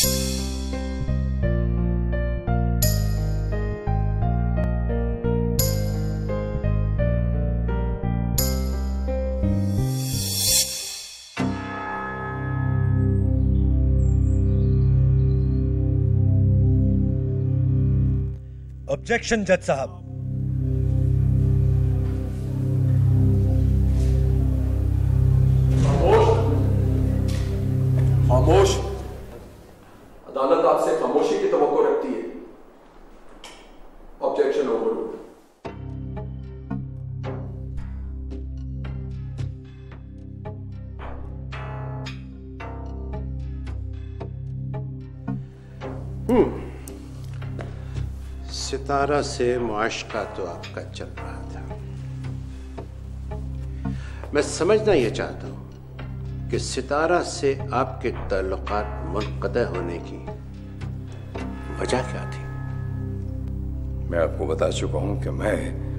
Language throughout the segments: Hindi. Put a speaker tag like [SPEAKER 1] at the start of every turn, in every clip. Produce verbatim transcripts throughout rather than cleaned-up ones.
[SPEAKER 1] ऑब्जेक्शन जज साहब।
[SPEAKER 2] खामोश, खामोश। अदालत आपसे खामोशी की तवक्को रखती है। Objection overruled.
[SPEAKER 3] हम्म सितारा से मुआशका तो आपका चल रहा था। मैं समझना यह चाहता हूं कि सितारा से आपके ताल्लुकात मुनक़ता होने की वजह क्या थी?
[SPEAKER 4] मैं आपको बता चुका हूं कि मैं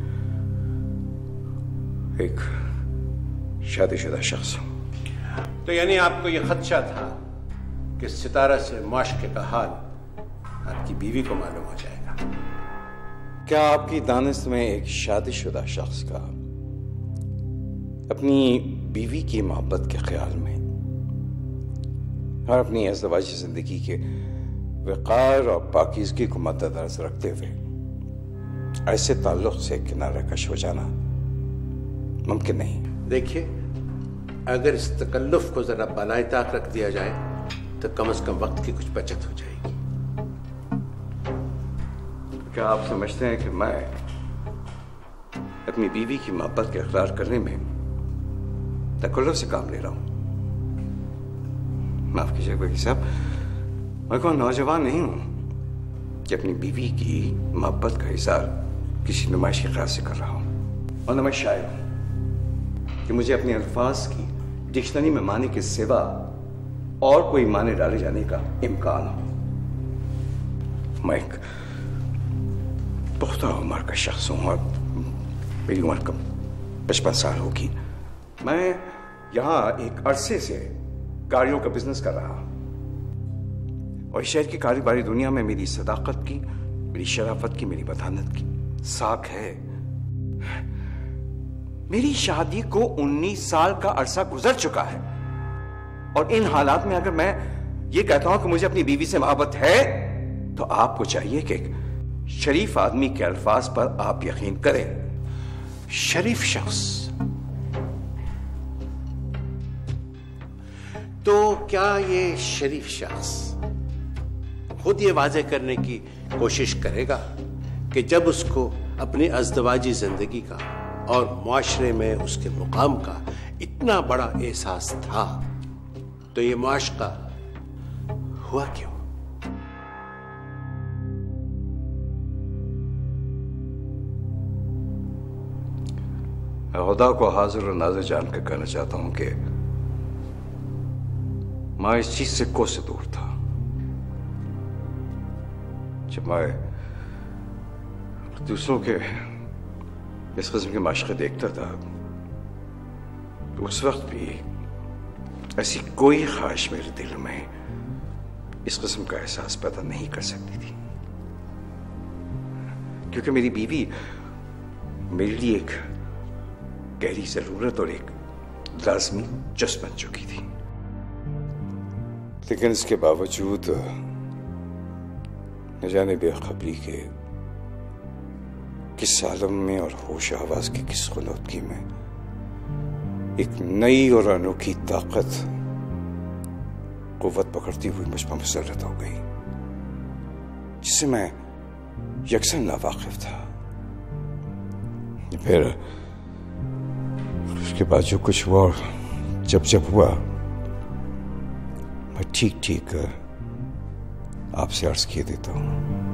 [SPEAKER 4] एक शादीशुदा शख्स हूं।
[SPEAKER 3] तो यानी आपको यह खदशा था कि सितारा से मुआशके का हाल आपकी बीवी को मालूम हो जाएगा।
[SPEAKER 4] क्या आपकी दानिश में एक शादीशुदा शख्स का अपनी बीवी की मोहब्बत के ख्याल में और अपनी अज़दवाजी जिंदगी के वक़ार और पाकीज़गी को मद्देनज़र रखते हुए ऐसे ताल्लुक़ से किनारा कश हो जाना मुमकिन नहीं?
[SPEAKER 3] देखिए, अगर इस तकल्लुफ़ को जरा बालाए ताक रख दिया जाए तो कम से कम वक्त की कुछ बचत हो जाएगी।
[SPEAKER 4] क्या आप समझते हैं कि मैं अपनी बीवी की मोहब्बत के इकरार करने में तकल्लुफ़ से काम ले रहा हूं? माफ कीजिए वकील साहब, मैं कोई नौजवान नहीं हूं कि अपनी बीवी की मोहब्बत का इज़हार किसी नुमाइशी ख्याल से कर रहा हूं। और न मैं शायर हूं कि मुझे अपने अल्फाज की डिक्शनरी में माने के सिवा और कोई माने डाले जाने का इम्कान हो। मैं एक पुख्ता उम्र का शख्स हूं और मेरी उम्र कम पचपन साल होगी। मैं यहां एक अरसे से गाड़ियों का बिजनेस कर रहा और इस शहर की कारोबारी दुनिया में मेरी सदाकत की, मेरी शराफत की, मेरी बदानत की साख है। मेरी शादी को उन्नीस साल का अरसा गुजर चुका है और इन हालात में अगर मैं ये कहता हूं कि मुझे अपनी बीवी से मोहब्बत है तो आपको चाहिए कि शरीफ आदमी के अल्फाज पर आप यकीन करें।
[SPEAKER 3] शरीफ शख्स तो क्या ये शरीफ शख्स खुद ये वाजे करने की कोशिश करेगा कि जब उसको अपनी अज़दवाजी जिंदगी का और मुआशरे में उसके मुकाम का इतना बड़ा एहसास था तो ये मुआशका हुआ क्यों?
[SPEAKER 4] मैं खुदा को हाजिर और नाज़िर जान कर कहना चाहता हूं कि मैं इस चीज से कोस दूर था। जब मैं दूसरों के इस किस्म के माशक़े देखता था तो उस वक्त भी ऐसी कोई ख्वाहिश मेरे दिल में इस किस्म का एहसास पैदा नहीं कर सकती थी, क्योंकि मेरी बीवी मेरे लिए एक गहरी जरूरत और एक लाज़मी जज्ब बन चुकी थी। लेकिन इसके बावजूद न जाने बेखबरी के किस आलम में और होश आवाज की किस खुनौदगी में एक नई और अनोखी ताकत कुव्वत पकड़ती हुई मुझ पर मुसल्लत हो गई, जिससे मैं यकसन नावाकिफ था। फिर उसके बाद जो कुछ हुआ और जब जब हुआ मैं ठीक ठीक आपसे अर्ज किए देता हूं।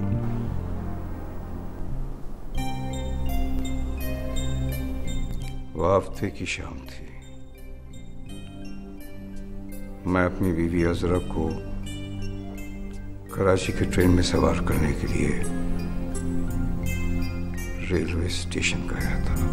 [SPEAKER 4] वो हफ्ते की शाम थी। मैं अपनी बीवी अजरा को कराची की ट्रेन में सवार करने के लिए रेलवे स्टेशन गया था।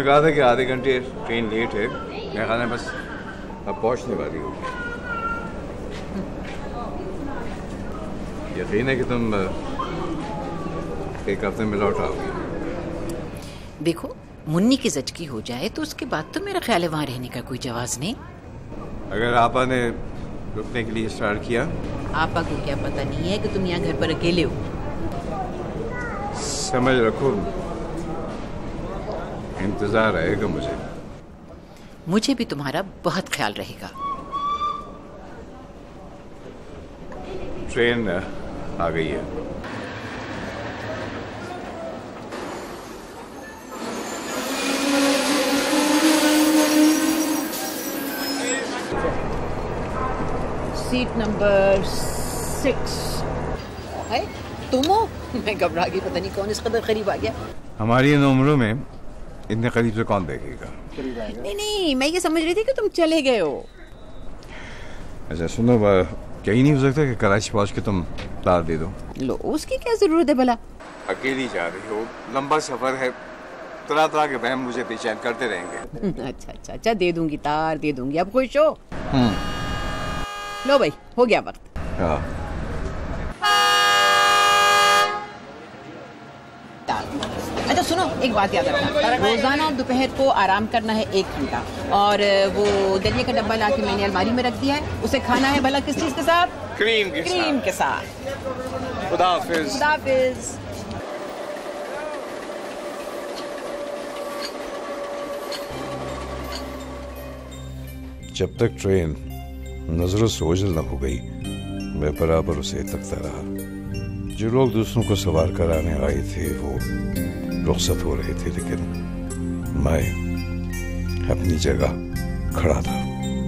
[SPEAKER 4] कहा था कि आधे घंटे ट्रेन लेट है, मैं खाना बस अब पहुंचने वाली हूँ। यकीन है कि तुम एक हफ्ते में लौट आओगी।
[SPEAKER 1] देखो, मुन्नी की जचकी हो जाए तो उसके बाद तो मेरा ख्याल है वहाँ रहने का कोई जवाज नहीं।
[SPEAKER 4] अगर आपा ने रुकने के लिए स्टार्ट किया?
[SPEAKER 1] आपा को क्या पता नहीं है कि तुम यहाँ घर पर अकेले हो।
[SPEAKER 4] समझ रखो, इंतजार रहेगा मुझे।
[SPEAKER 1] मुझे भी तुम्हारा बहुत ख्याल रहेगा।
[SPEAKER 4] ट्रेन आ गई है।
[SPEAKER 1] सीट नंबर सिक्स है। तुम हो? मैं घबरा गई, पता नहीं कौन इस कदर करीब आ गया।
[SPEAKER 4] हमारी इन उम्रों में इतने करीब से कौन देखेगा?
[SPEAKER 1] नहीं नहीं, मैं ये समझ रही थी कि तुम चले गए हो।
[SPEAKER 4] अच्छा सुनो, क्या ही नहीं हो सकता कि कराची पहुंच के तुम तार दे दो?
[SPEAKER 1] लो, उसकी क्या जरूरत है भला?
[SPEAKER 4] अकेली जा रही हो, लंबा सफर है, तरह तरह के वहम मुझे बेचैन करते रहेंगे।
[SPEAKER 1] अच्छा अच्छा अच्छा, दे दूंगी तार, दे दूंगी। अब खुश हो? लो भाई, हो गया वक्त।
[SPEAKER 4] हाँ।
[SPEAKER 1] अच्छा सुनो, एक बात याद रखना, रोजाना दोपहर को आराम करना है एक घंटा, और वो दलिया का डब्बा लाके मैंने अलमारी में रख दिया है, उसे खाना है भला किस चीज के साथ?
[SPEAKER 4] क्रीम के
[SPEAKER 1] क्रीम
[SPEAKER 4] साथ।
[SPEAKER 1] के साथ।
[SPEAKER 4] खुदा हाफिज।
[SPEAKER 1] खुदा हाफिज।
[SPEAKER 4] जब तक ट्रेन नजरों से ओझल न हो गई, मैं बराबर उसे तकता रहा। जो लोग दूसरों को सवार कराने आए थे वो रुखसत हो रहे थे, लेकिन मैं अपनी जगह खड़ा था।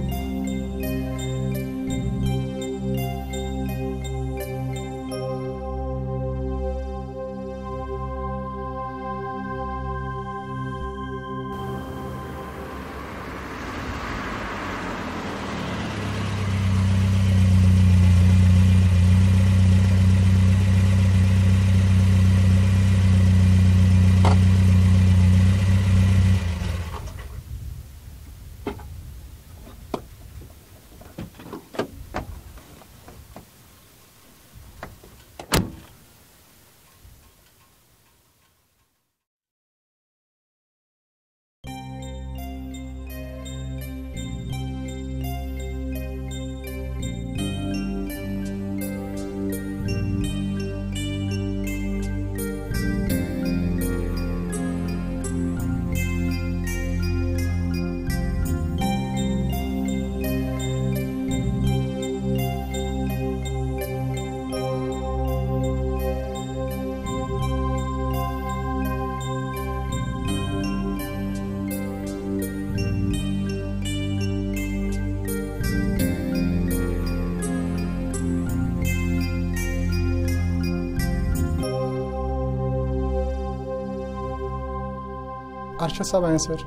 [SPEAKER 5] अरशद साहब आए सर।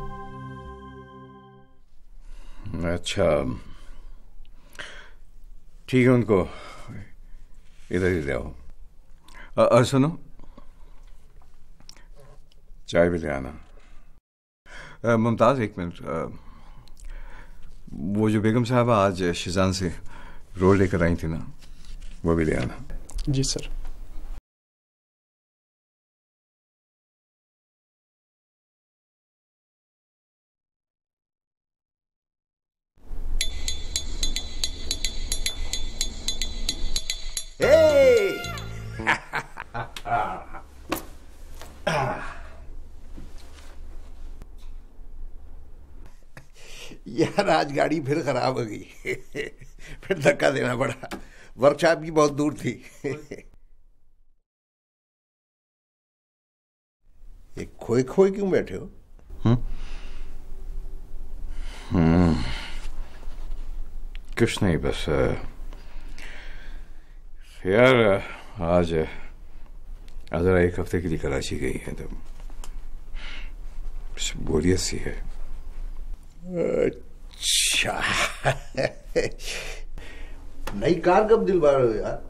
[SPEAKER 4] अच्छा ठीक है, उनको इधर ही ले आओ। और सुनो, चाय भी ले आना। मुमताज एक मिनट, वो जो बेगम साहबा आज शिजान से रोल लेकर आई थी ना, वो भी ले आना।
[SPEAKER 5] जी सर।
[SPEAKER 3] यार आज गाड़ी फिर खराब हो गई। फिर धक्का देना पड़ा। वर्कशॉप भी बहुत दूर थी। ये खोए खोए क्यों बैठे हो?
[SPEAKER 4] हम्म कुछ नहीं, बस यार आज जरा एक हफ्ते के लिए कराची गई है तो बोरियत सी है।
[SPEAKER 3] अच्छा नई कार कब दिलवा रहे हो यार?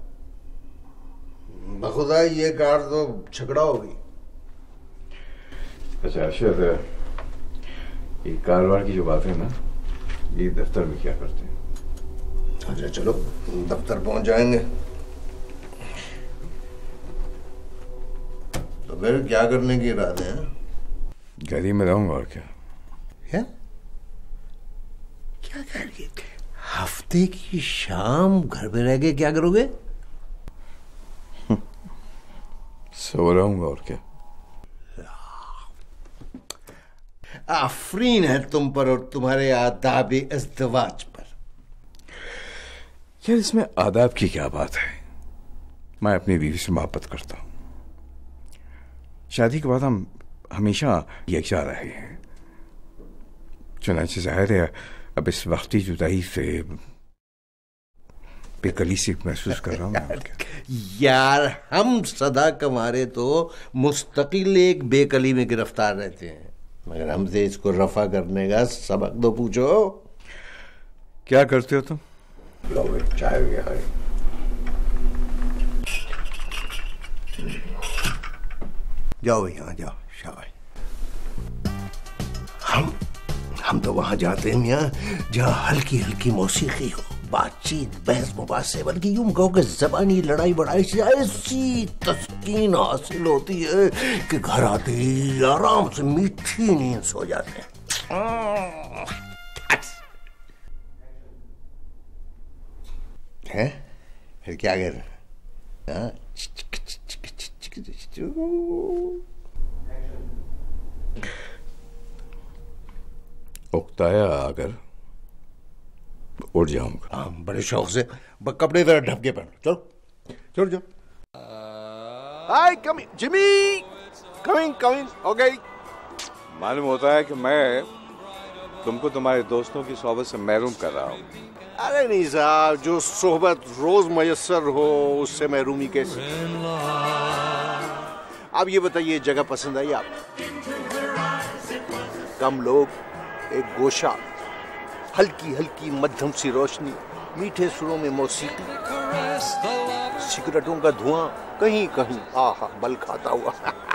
[SPEAKER 3] बखुदा ये कार तो छकड़ा होगी।
[SPEAKER 4] अच्छा अरशद, ये कारोबार की जो बात है ना, ये दफ्तर में क्या करते हैं?
[SPEAKER 3] अच्छा चलो दफ्तर पहुंच जाएंगे। तो फिर क्या करने की इरादे हैं?
[SPEAKER 4] घर ही में रहूंगा और क्या
[SPEAKER 3] है? क्या कर रही थे? हफ्ते की शाम घर में रह के क्या करोगे?
[SPEAKER 4] सो रहूंगा और क्या।
[SPEAKER 3] आफरीन है तुम पर और तुम्हारे आदाब इज़्दिवाज पर।
[SPEAKER 4] यार इसमें आदाब की क्या बात है? मैं अपनी बीवी से मोहब्बत करता हूं। शादी के बाद हम हमेशा यकजा रहे हैं। चुनांचे जाहिर है अब इस वक्ती जुदाई से बेकली से महसूस कर रहा हूँ।
[SPEAKER 3] यार हम सदा कमारे तो मुस्तकिल एक बेकली में गिरफ्तार रहते हैं, मगर हमसे इसको रफा करने का सबक तो पूछो।
[SPEAKER 4] क्या करते हो तुम?
[SPEAKER 3] लो भाई चाय भी आ गई। जाओ भाई यहाँ जाओ, शाबाश। हम हम तो वहां जाते हैं मियाँ जहाँ हल्की हल्की मौसीकी हो, बातचीत बहस मुबासे, बल्कि यूं कहो कि जबानी लड़ाई बड़ाई से ऐसी तस्कीन हासिल होती है कि घर आते ही आराम से मीठी नींद सो जाते हैं। हैं? फिर क्या कर रहे हैं?
[SPEAKER 4] उकताया अगर उठ जाऊंगा।
[SPEAKER 3] हाँ बड़े शौक से, कपड़े जरा ढक के पहन। चलो चलो चलो। Hi coming Jimmy, coming coming. Okay.
[SPEAKER 4] मालूम होता है कि मैं तुमको तुम्हारे दोस्तों की सोहबत से महरूम कर रहा हूँ।
[SPEAKER 3] अरे नहीं साहब, जो सोहबत रोज मयसर हो उससे महरूमी कैसे? अब ये बताइए जगह पसंद आई आपको? कम लोग, एक गोशा, हल्की हल्की मध्यम सी रोशनी, मीठे सुरों में मौसीकी, सिगरेटों का धुआं कहीं कहीं आहा बल खाता हुआ।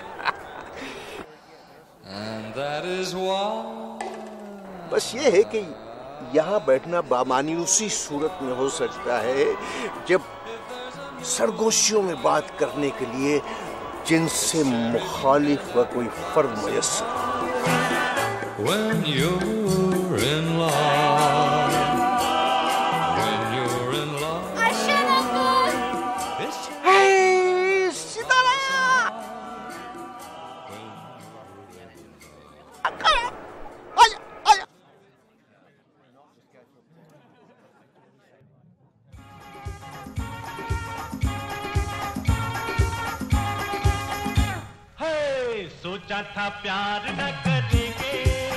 [SPEAKER 3] बस ये है कि यहाँ बैठना बामायूसी सूरत में हो सकता है जब सरगोशियों में बात करने के लिए जिनसे मुखालिफ का कोई फर्द मयस्सर। When you're in love, when you're in love. Ashan uncle. Hey, Sitara. Uncle, आजा, आजा.
[SPEAKER 5] Hey, सोचा था प्यार न करेंगे,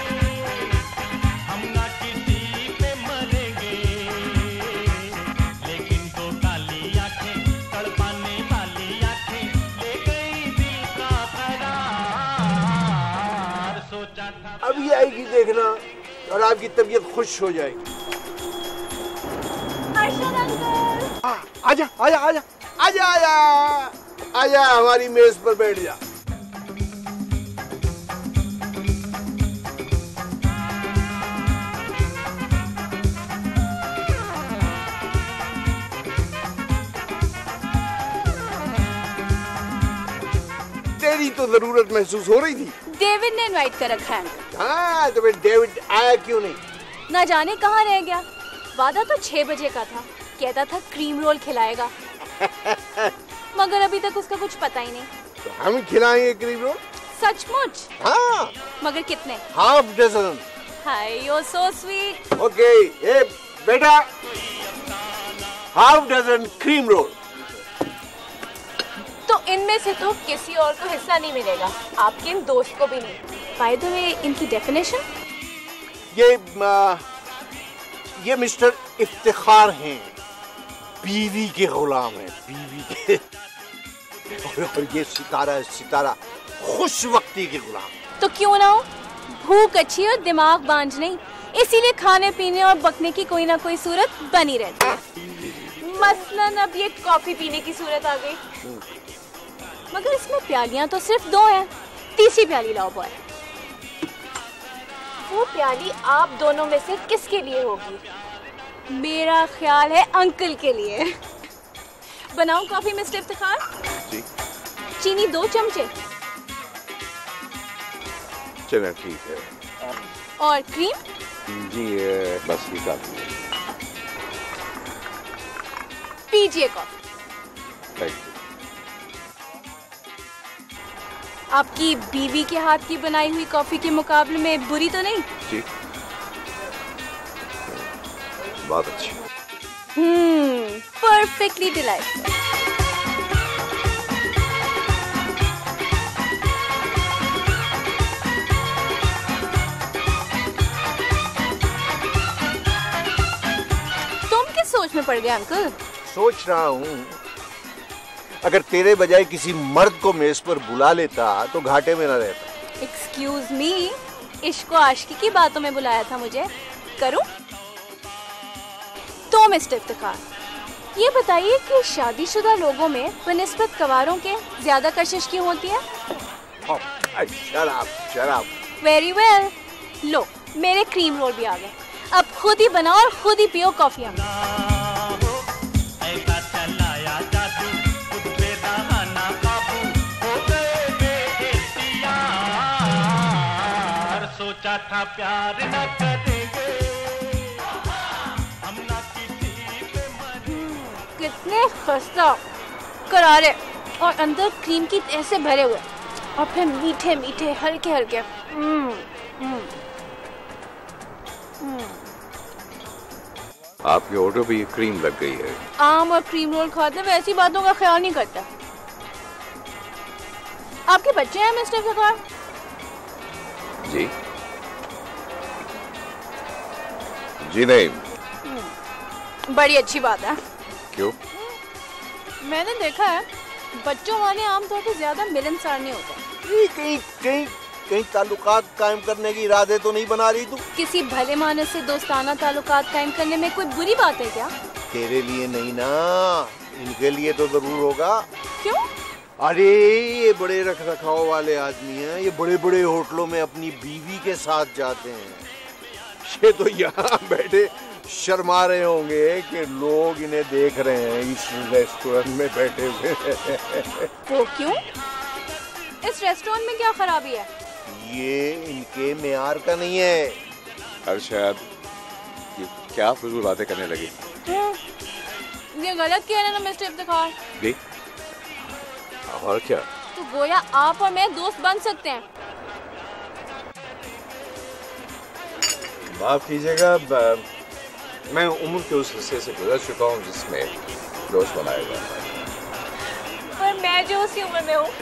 [SPEAKER 3] अभी आएगी देखना और आपकी तबीयत खुश हो जाएगी। आ, आजा आजा आजा आजा आजा आजा हमारी मेज पर बैठ जा। तेरी तो जरूरत महसूस हो रही थी।
[SPEAKER 6] डेविड ने इनवाइट कर रखा है।
[SPEAKER 3] हाँ तो फिर डेविड आया क्यों नहीं?
[SPEAKER 6] ना जाने कहाँ रह गया। वादा तो छह बजे का था, कहता था क्रीम रोल खिलाएगा। मगर अभी तक उसका कुछ पता ही नहीं।
[SPEAKER 3] तो हम खिलाएंगे क्रीम रोल।
[SPEAKER 6] सचमुच?
[SPEAKER 3] हाँ।
[SPEAKER 6] मगर कितने?
[SPEAKER 3] Half dozen.
[SPEAKER 6] Hi you so sweet.
[SPEAKER 3] Okay ए बेटा, हाफ डजन क्रीम रोल।
[SPEAKER 6] तो इनमें से तो किसी और को हिस्सा नहीं मिलेगा, आपके इन दोस्त को भी नहीं। बाय द वे इनकी डेफिनेशन?
[SPEAKER 3] ये आ, ये मिस्टर इफ्तिखार हैं, बीवी के गुलाम हैं, बीवी के। और ये सितारा है, सितारा खुश वक्ती के गुलाम।
[SPEAKER 6] तो क्यों ना हो, भूख अच्छी और दिमाग बांझ नहीं, इसीलिए खाने पीने और बकने की कोई ना कोई सूरत बनी रहती। मसलन अब ये कॉफी पीने की सूरत आ गई। मगर इसमें प्यालियां तो सिर्फ दो हैं, तीसरी प्याली लाओ बॉय। वो प्याली आप दोनों में से किसके लिए होगी? मेरा ख्याल है अंकल के लिए। बनाऊं कॉफी मिस्टर इफ्तिखार?
[SPEAKER 3] जी।
[SPEAKER 6] चीनी दो चमचे।
[SPEAKER 3] चलो ठीक है।
[SPEAKER 6] और क्रीम?
[SPEAKER 3] जी बस ये काफी है।
[SPEAKER 6] पीजिए कॉफी।
[SPEAKER 3] Thank you.
[SPEAKER 6] आपकी बीवी के हाथ की बनाई हुई कॉफी के मुकाबले में बुरी तो नहीं?
[SPEAKER 3] जी बहुत अच्छी।
[SPEAKER 6] Hmm, perfectly delightful. तुम किस सोच में पड़ गए अंकल?
[SPEAKER 7] सोच रहा हूँ अगर तेरे बजाय किसी मर्द को मेज पर बुला लेता तो घाटे में न रहता।
[SPEAKER 6] एक्सक्यूज मी, इश्क और आशिकी की बातों में बुलाया था मुझे, करूं? तो मिस्टर इफ्तिखार, ये बताइए कि शादीशुदा लोगों में बनिस्बत कवारों के ज्यादा कशिश क्यों होती है?
[SPEAKER 7] शराब शराब।
[SPEAKER 6] वेरी वेल, लो मेरे क्रीम रोल भी आ गए। अब खुद ही बनाओ और खुद ही पियो कॉफियाँ।
[SPEAKER 5] सोचा था प्यार न करेंगे हम ना किसी पे मरेंगे।
[SPEAKER 6] कितने खस्ता, करारे और अंदर क्रीम की तह से भरे हुए और फिर मीठे मीठे हल्के हल्के। हम्म, हम्म, हम्म।
[SPEAKER 3] आपके ऑर्डर पे ये क्रीम लग गई है।
[SPEAKER 6] आम और क्रीम रोल खाते वैसी बातों का ख्याल नहीं करता। आपके बच्चे हैं मिस्टर इफ्तिखार?
[SPEAKER 3] जी जी नहीं।
[SPEAKER 6] बड़ी अच्छी बात है।
[SPEAKER 3] क्यों?
[SPEAKER 6] मैंने देखा है बच्चों वाले आमतौर पर ज्यादा मिलनसार नहीं होते।
[SPEAKER 7] कहीं कहीं कहीं ताल्लुकात कायम करने की इरादे तो नहीं बना रही तू?
[SPEAKER 6] किसी भले मानस से दोस्ताना ताल्लुकात कायम करने में कोई बुरी बात है क्या?
[SPEAKER 7] तेरे लिए नहीं ना, इनके लिए तो जरूर होगा।
[SPEAKER 6] क्यों?
[SPEAKER 7] अरे ये बड़े रख रखाव वाले आदमी हैं, ये बड़े बड़े होटलों में अपनी बीवी के साथ जाते हैं। ये तो यहाँ बैठे शर्मा रहे होंगे कि लोग इन्हें देख रहे हैं इस रेस्टोरेंट में बैठे हुए।
[SPEAKER 6] वो क्यों? इस रेस्टोरेंट में क्या खराबी है?
[SPEAKER 7] ये इनके मेयार का नहीं है।
[SPEAKER 3] अरशद, ये क्या फजूल बातें करने लगी?
[SPEAKER 6] ये गलत कह रहे हैं ना मिस्टर इफ्तिखार।
[SPEAKER 3] जी और क्या?
[SPEAKER 6] तो गोया आप और मैं दोस्त बन सकते हैं।
[SPEAKER 4] माफ कीजिएगा, मैं उम्र के उस हिस्से से गुजर चुका हूँ जिसमें दोस्त बनाया जाता है।
[SPEAKER 6] पर मैं जो उसी उम्र में हूँ।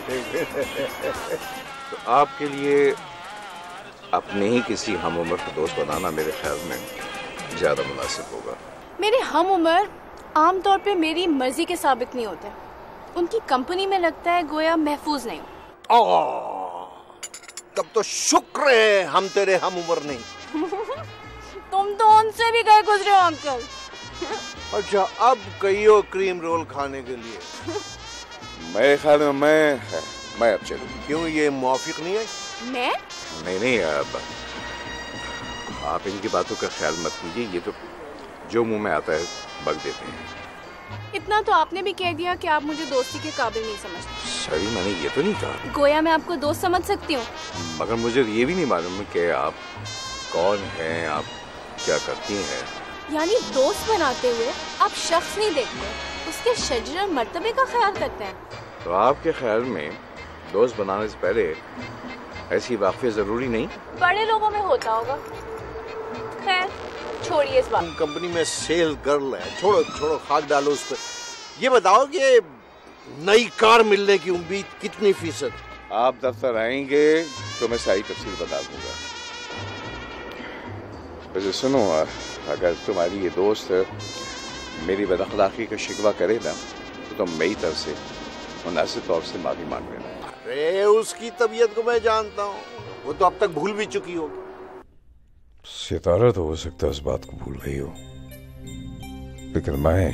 [SPEAKER 3] तो आपके लिए अपने ही किसी हम उम्र का दोस्त बनाना मेरे ख्याल में ज्यादा मुनासिब होगा।
[SPEAKER 6] मेरे हम उम्र आमतौर पे मेरी मर्जी के साबित नहीं होते। उनकी कंपनी में लगता है गोया महफूज नहीं।
[SPEAKER 7] ओ, तब तो शुक्र है हम तेरे हम उम्र नहीं।
[SPEAKER 6] तुम तो उनसे भी गए गुजरे हो अंकल।
[SPEAKER 7] अच्छा अब कहियो क्रीम रोल खाने के लिए।
[SPEAKER 3] मेरे ख्याल में मैं मैं अब चलूँ।
[SPEAKER 7] क्यों, ये मुआफिक नहीं है?
[SPEAKER 6] मैं?
[SPEAKER 3] नहीं नहीं, अब आप इनकी बातों का ख्याल मत कीजिए। ये तो जो मुंह में आता है बक देते हैं।
[SPEAKER 6] इतना तो आपने भी कह दिया कि आप मुझे दोस्ती के काबिल नहीं समझते।
[SPEAKER 3] सॉरी, मैंने ये तो नहीं कहा।
[SPEAKER 6] गोया मैं आपको दोस्त समझ सकती हूँ,
[SPEAKER 3] मगर मुझे ये भी नहीं मालूम कि आप कौन हैं, आप क्या करती हैं।
[SPEAKER 6] यानी दोस्त बनाते हुए आप शख्स नहीं देखते, उसके शजर और मर्तबे का ख्याल करते हैं।
[SPEAKER 3] तो आपके ख्याल में दोस्त बनाने से पहले ऐसी वाक़िया जरूरी नहीं?
[SPEAKER 6] बड़े लोगों में होता होगा। खैर छोड़िए इस बात।
[SPEAKER 7] कंपनी में सेल गर्ल है, छोड़ो छोड़ो, खाक डालो उस पर। ये बताओ कि नई कार मिलने की उम्मीद कितनी फीसद?
[SPEAKER 3] आप दफ्तर आएंगे तो मैं सारी तफसील बता दूंगा। वैसे सुनो, अगर तुम्हारी ये दोस्त मेरी बदअखलाक़ी का शिकवा करे ना तो तुम मेरी तरफ से मुनासिब तौर से माफी मांग लेना।
[SPEAKER 7] अरे उसकी तबीयत को मैं जानता हूँ, वो तो अब तक भूल भी चुकी होगी।
[SPEAKER 4] सितारा तो हो सकता है उस बात को भूल गई हो, लेकिन मैं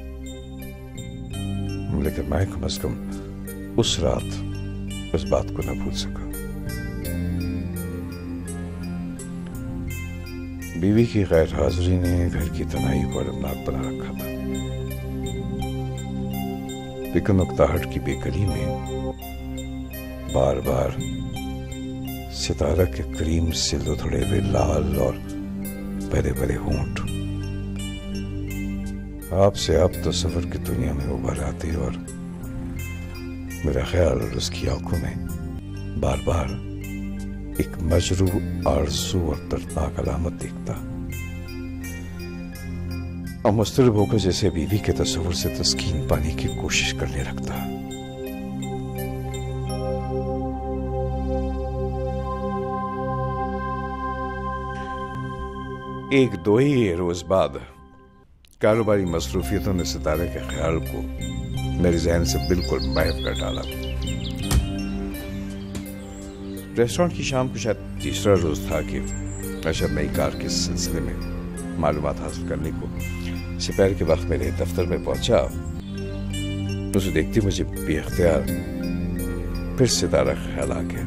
[SPEAKER 4] लेकिन मैं कम से कम उस रात उस बात को न भूल सका। बीवी की गैर हाजिरी ने घर की तनाई को अलमनाक बना रखा था। फिक्र नुक्ताहट की बेकली में बार बार सितारा के क्रीम से लुथड़े हुए लाल और बड़े बड़े होंठ आपसे आप तस्वर की दुनिया में उभर आते और मेरा ख्याल उसकी आंखों में बार बार एक मजरू आरज़ू और दर्दनाक अलामत दिखता और मुस्तरब होकर जैसे बीवी के तस्वर से तस्कीन पाने की कोशिश करने लगता। एक दो ही रोज बाद कारोबारी मसरूफियतों ने सितारे के ख्याल को मेरे जहन से बिल्कुल महव कर डाला। रेस्टोरेंट की शाम को शायद तीसरा रोज था कि मैं जब नई कार के सिलसिले में मालूमात हासिल करने को दोपहर के वक्त मेरे दफ्तर में पहुंचा, उसे देखते मुझे बेख्तियार फिर सितारा ख्याल आ गया।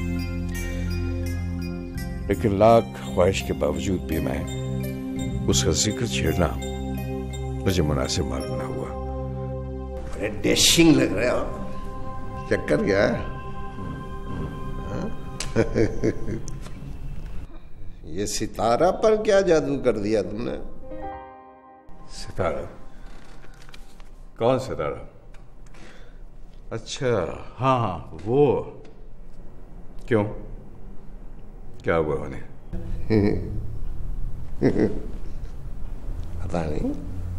[SPEAKER 4] लेकिन लाख ख्वाहिश के बावजूद भी मैं उसका जिक्र छेड़ना मुझे मुनासिब मालूम न हुआ।
[SPEAKER 7] बड़े डैशिंग लग रहे हो, चक्कर क्या है? ये सितारा पर क्या जादू कर दिया तुमने?
[SPEAKER 4] सितारा? कौन सितारा? अच्छा, हाँ हाँ वो। क्यों, क्या हुआ उन्हें?
[SPEAKER 7] पता नहीं,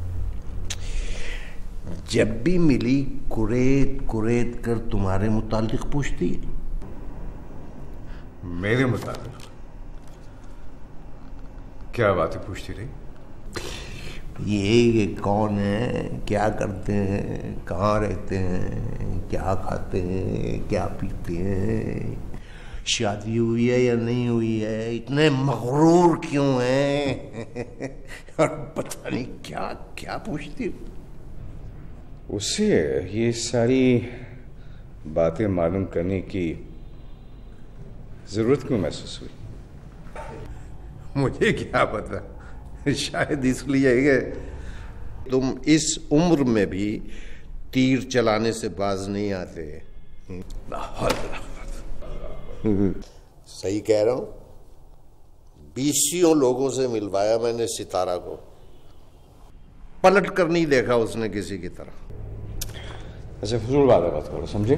[SPEAKER 7] जब भी मिली कुरेद कुरेद कर तुम्हारे मुतालिक पूछती है।
[SPEAKER 4] मेरे मुताबिक क्या बातें पूछती रही?
[SPEAKER 7] ये, ये कौन है, क्या करते हैं, कहाँ रहते हैं, क्या खाते हैं, क्या पीते हैं, शादी हुई है या नहीं हुई है, इतने मगरूर क्यों हैं? और पता नहीं क्या क्या पूछती।
[SPEAKER 4] उससे ये सारी बातें मालूम करने की जरूरत क्यों महसूस हुई?
[SPEAKER 7] मुझे क्या पता, शायद इसलिए कि तुम इस उम्र में भी तीर चलाने से बाज नहीं आते। सही कह रहा हूं, बीसियों लोगों से मिलवाया मैंने सितारा को, पलट कर नहीं देखा उसने किसी की तरह।
[SPEAKER 4] ऐसे फजूल बात बात करो, समझे?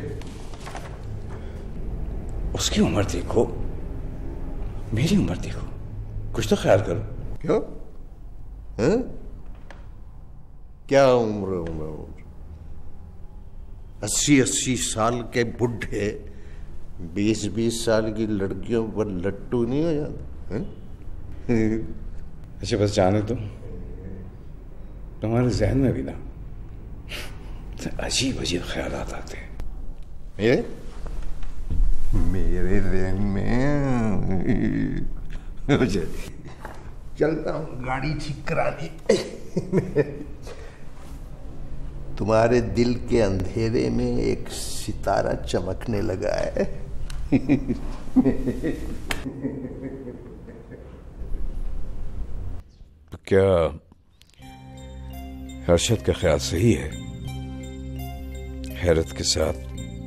[SPEAKER 4] उसकी उम्र देखो, मेरी उम्र देखो, कुछ तो ख्याल करो।
[SPEAKER 7] क्यों है? क्या उम्र उम्र उम्र अस्सी अस्सी साल के बुढ़े बीस बीस साल की लड़कियों पर लट्टू नहीं हो जाते?
[SPEAKER 4] अच्छा बस जाने दो, तुम्हारे जहन में भी ना अजीब अजीब ख्यालात आते हैं।
[SPEAKER 7] मेरे मेरे जहन में चलता हूँ गाड़ी ठीक कराने। तुम्हारे दिल के अंधेरे में एक सितारा चमकने लगा है।
[SPEAKER 4] तो क्या हर्षद का ख्याल सही है? हैरत के साथ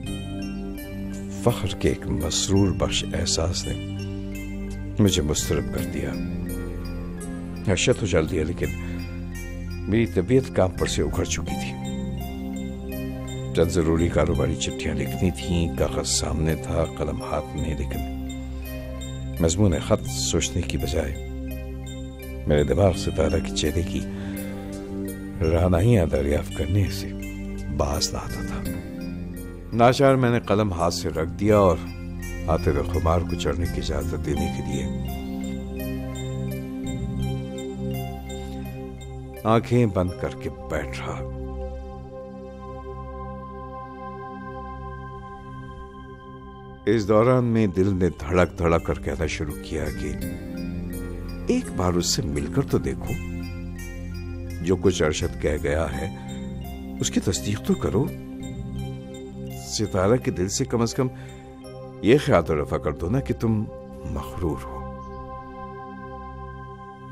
[SPEAKER 4] फख्र के एक मसरूर बख्श एहसास ने मुझे मुस्तरब कर दिया। हर्षद तो चल दिया, लेकिन मेरी तबीयत काम पर से उखड़ चुकी थी। चंद जरूरी कारोबारी चिट्ठियां लिखनी थी, कागज सामने था, कलम हाथ में, लेकिन मजमून खत सोचने की बजाय मेरे दिमाग सितारा के चेहरे की राहनाइयां दरियाफ्त करने से बाज ना आता था। नाचार मैंने कलम हाथ से रख दिया और आते हुए खुमार को चढ़ने की इजाजत देने के लिए आंखें बंद करके बैठ रहा। इस दौरान में दिल ने धड़क धड़क कर कहना शुरू किया कि एक बार उससे मिलकर तो देखो, जो कुछ अरशद कह गया है उसकी तस्दीक तो करो। सितारा के दिल से कम से कम ये ख्याल तो रफा कर दो ना कि तुम मखरूर हो।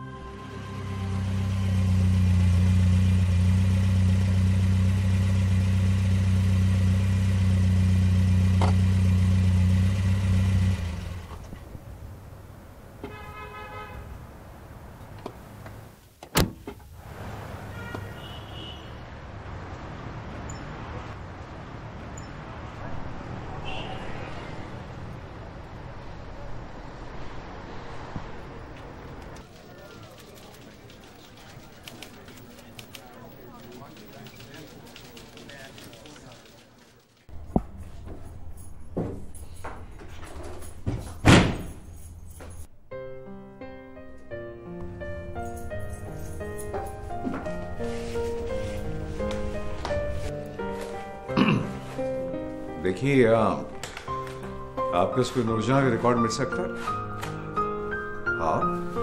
[SPEAKER 4] देखिए, आपको इसको नूरजहां का रिकॉर्ड मिल सकता है? हाँ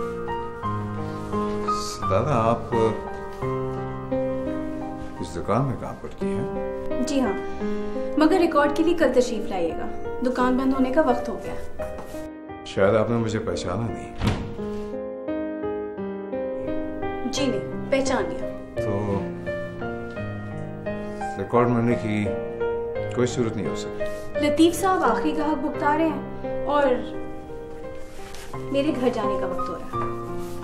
[SPEAKER 4] दादा, आप इस दुकान में काम करती हैं?
[SPEAKER 6] जी हाँ, मगर रिकॉर्ड के लिए कल तशरीफ लाइएगा, दुकान बंद होने का वक्त हो गया।
[SPEAKER 4] शायद आपने मुझे पहचाना नहीं।
[SPEAKER 6] जी नहीं, पहचान लिया।
[SPEAKER 4] तो रिकॉर्ड मिलने की कोई सूरत नहीं हो सकती।
[SPEAKER 6] लतीफ साहब आखिरी का हक भुगता रहे हैं और मेरे घर जाने का वक्त हो रहा है।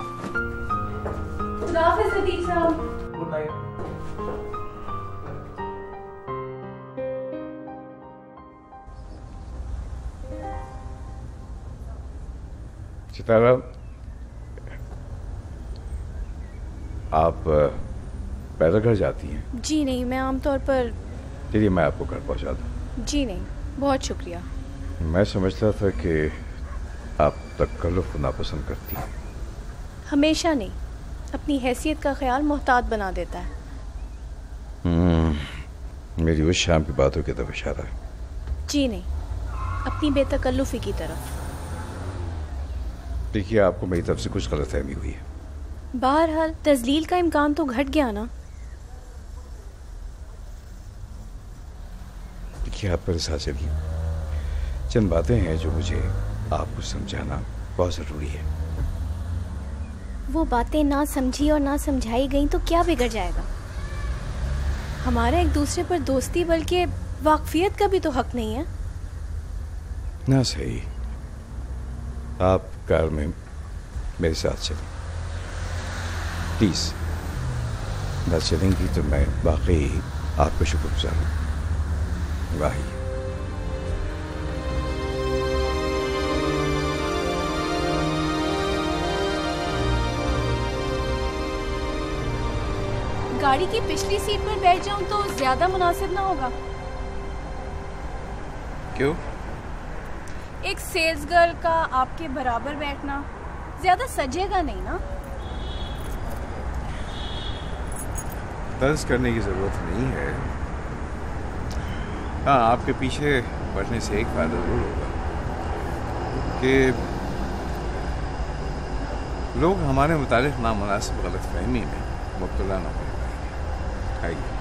[SPEAKER 6] खुदा हाफिज़ लतीफ साहब।
[SPEAKER 2] Good night.
[SPEAKER 4] सितारा, आप पैदल घर जाती हैं?
[SPEAKER 6] जी नहीं, मैं आमतौर पर।
[SPEAKER 4] चलिए मैं आपको घर पहुंचा दूं।
[SPEAKER 6] जी नहीं, बहुत शुक्रिया।
[SPEAKER 4] मैं समझता था कि आप तकल्लुफ़ को नापसंद करती हैं।
[SPEAKER 6] हमेशा नहीं, अपनी हैसियत का ख्याल मोहतात बना देता है।
[SPEAKER 4] हम्म, मेरी उस शाम की बातों की तरफ इशारा है।
[SPEAKER 6] जी नहीं, अपनी बेतकल्लुफ़ी की तरफ।
[SPEAKER 4] देखिए, आपको मेरी तरफ से कुछ गलतफहमी हुई है।
[SPEAKER 6] बहरहाल तजलील का इम्कान तो घट गया ना।
[SPEAKER 4] देखिए, आप मेरे साथ चलिए। चंद बातें हैं जो मुझे आपको समझाना बहुत ज़रूरी है।
[SPEAKER 6] वो बातें ना समझी और ना समझाई गई तो क्या बिगड़ जाएगा? हमारा एक दूसरे पर दोस्ती बल्कि वाकफियत का भी तो हक नहीं है
[SPEAKER 4] ना? सही। आप कार में मेरे साथ चलें प्लीज। ना चलेंगी तो मैं वाकई आपका शुक्रगुजार हूँ। वाही
[SPEAKER 6] गाड़ी की पिछली सीट पर बैठ जाऊं तो ज्यादा मुनासिब ना होगा?
[SPEAKER 4] क्यों?
[SPEAKER 6] एक सेल्स गर्ल का आपके बराबर बैठना ज्यादा सजेगा नहीं ना?
[SPEAKER 4] तर्ज करने की जरूरत नहीं है। हाँ, आपके पीछे बैठने से एक फायदा जरूर होगा कि लोग हमारे मुतालिक नामुनासिब गलतफहमी में मुब्तला न हो पाएंगे। आइए।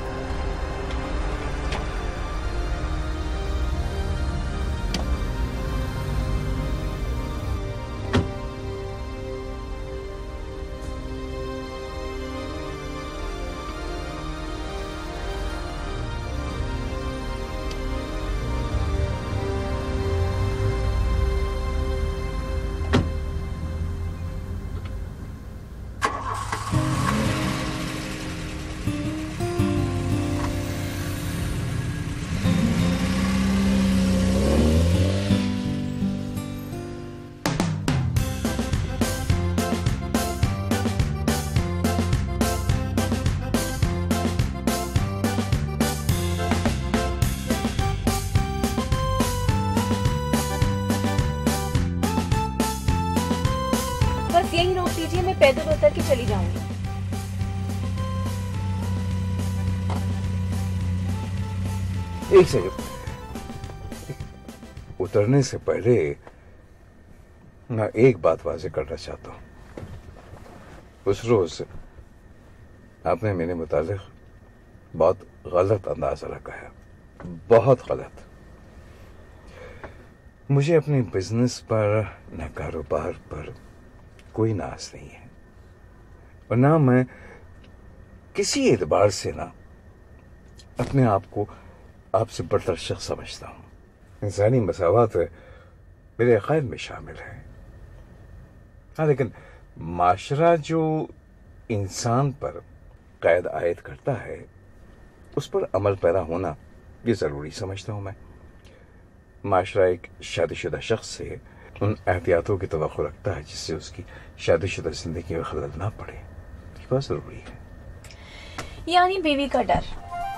[SPEAKER 6] यहीं रोक दीजिए, मैं पैदल उतर के चली जाऊंगी।
[SPEAKER 4] एक सेकंड, उतरने से पहले मैं एक बात वाज़ेह करना चाहता हूं। उस रोज आपने मेरे मुतालिक बहुत गलत अंदाजा लगाया, बहुत गलत। मुझे अपने बिजनेस पर न कारोबार पर कोई नाज नहीं है और ना मैं किसी एतबार से ना अपने आप को आपसे बढ़तर शख्स समझता हूं। इंसानी मसावत मेरे अक़ायद में शामिल है। हाँ, लेकिन माशरा जो इंसान पर कैद आयद करता है उस पर अमल पैदा होना ये ज़रूरी समझता हूं मैं। माशरा एक शादीशुदा शख्स से उन एहतियातों की तवक्को रखता है जिससे उसकी शादीशुदा जिंदगी में खलल ना पड़े। ये बहुत ज़रूरी है।
[SPEAKER 6] यानी बीवी का डर।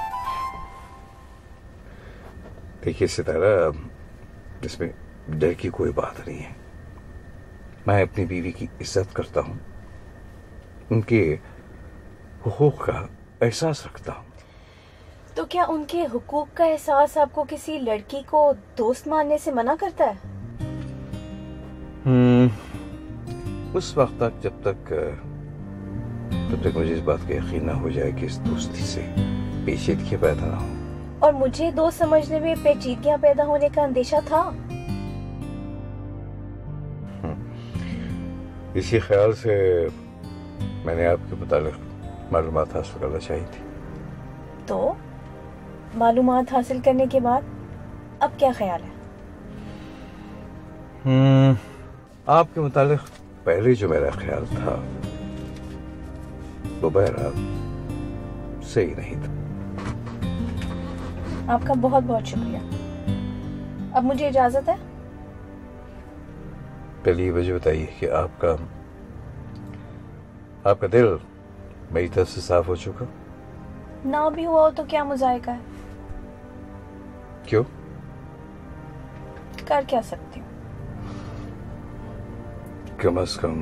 [SPEAKER 4] देखिए सितारा, इसमें डर की कोई बात नहीं है। मैं अपनी बीवी की इज्जत करता हूं, उनके हुकूक का एहसास रखता हूं।
[SPEAKER 6] तो क्या उनके हुकूक का एहसास आपको किसी लड़की को दोस्त मानने से मना करता है?
[SPEAKER 4] हम्म, उस वक्त तक जब तक तब तक मुझे इस बात का यकीन ना हो जाए कि इस दोस्ती से पेचीदगियां पैदा ना हो।
[SPEAKER 6] और मुझे दोस्त समझने में पेचीदगियां पैदा होने का अंदेशा था।
[SPEAKER 4] इसी ख्याल से मैंने आपके मुतालिक मालूमात हासिल करना चाहिए थी।
[SPEAKER 6] तो मालूमात हासिल करने के बाद अब क्या ख्याल है?
[SPEAKER 4] हम्म, आपके मुतालिक पहले जो मेरा ख्याल था वो बहरहाल सही नहीं था।
[SPEAKER 6] आपका बहुत बहुत शुक्रिया। अब मुझे इजाजत है?
[SPEAKER 4] पहले ये वजह बताइए कि आपका आपका दिल मेरी तरफ से साफ हो चुका?
[SPEAKER 6] ना भी हुआ हो तो क्या मुजायका है?
[SPEAKER 4] क्यों?
[SPEAKER 6] कर क्या सकती हूँ?
[SPEAKER 4] कम अज कम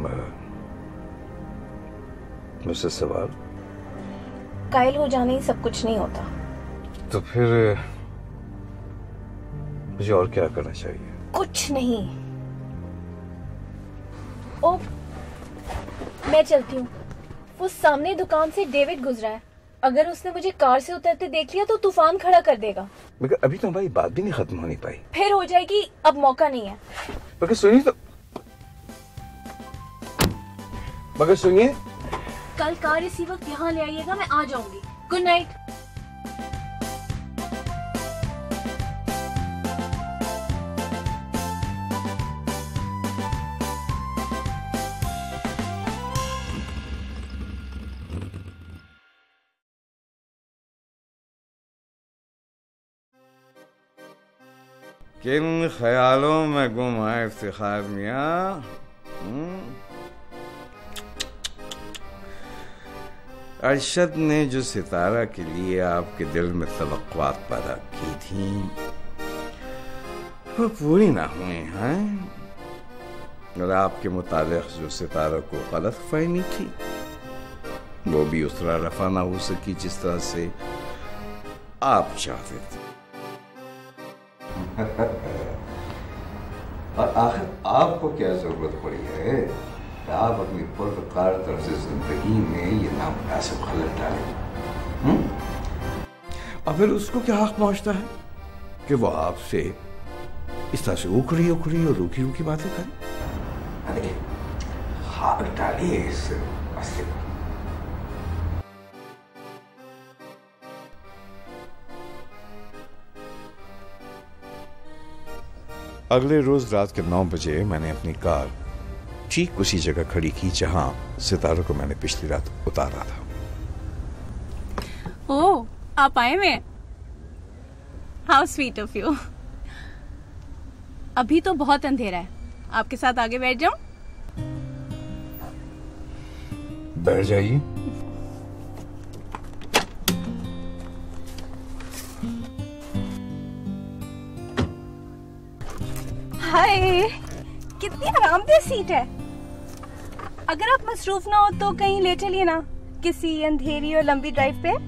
[SPEAKER 4] मुझसे सवाल।
[SPEAKER 6] कायल हो जाने ही सब कुछ नहीं होता।
[SPEAKER 4] तो फिर मुझे और क्या करना चाहिए?
[SPEAKER 6] कुछ नहीं। ओ, मैं चलती हूँ। वो सामने दुकान से डेविड गुजरा है। अगर उसने मुझे कार से उतरते देख लिया तो तूफान खड़ा कर देगा।
[SPEAKER 4] मगर अभी तो हमारी बात भी नहीं खत्म होनी पाई।
[SPEAKER 6] फिर हो जाएगी, अब मौका नहीं है।
[SPEAKER 4] मगर सुनिए तो, मगर सुनिए।
[SPEAKER 6] कल कार इसी वक्त यहाँ ले आइएगा, मैं आ जाऊंगी। Good night.
[SPEAKER 4] किन ख्यालों में गुम है इफ्तिखार मियां? अरशद ने जो सितारा के लिए आपके दिल में तवक्कुआत पैदा की थी वो पूरी ना हुई हैं, और आपके मुतालिक जो सितारा को गलत फहमी थी वो भी उस तरह रफा ना हो सकी जिस तरह से आप चाहते थे। और आखिर आपको क्या जरूरत पड़ी है आप अपनी पुरवकार तरफ से जिंदगी में ये नामुनासिब खलल डालें? और फिर उसको क्या हक पहुंचता है कि वो आपसे इस तरह से उखड़ी उखड़ी और रूखी रूखी बातें करें? अरे हाथ डालिए इस मसले पर। अगले रोज रात के नौ बजे मैंने अपनी कार ठीक उसी जगह खड़ी की जहां सितारों को मैंने पिछली रात उतारा था।
[SPEAKER 6] ओह, आप आए में? How sweet of you. अभी तो बहुत अंधेरा है, आपके साथ आगे बैठ जाऊं?
[SPEAKER 4] बैठ जाइए।
[SPEAKER 6] हाय, कितनी आरामदेह सीट है। अगर आप मसरूफ ना हो तो कहीं ले चलिए ना, किसी अंधेरी और लंबी ड्राइव पे।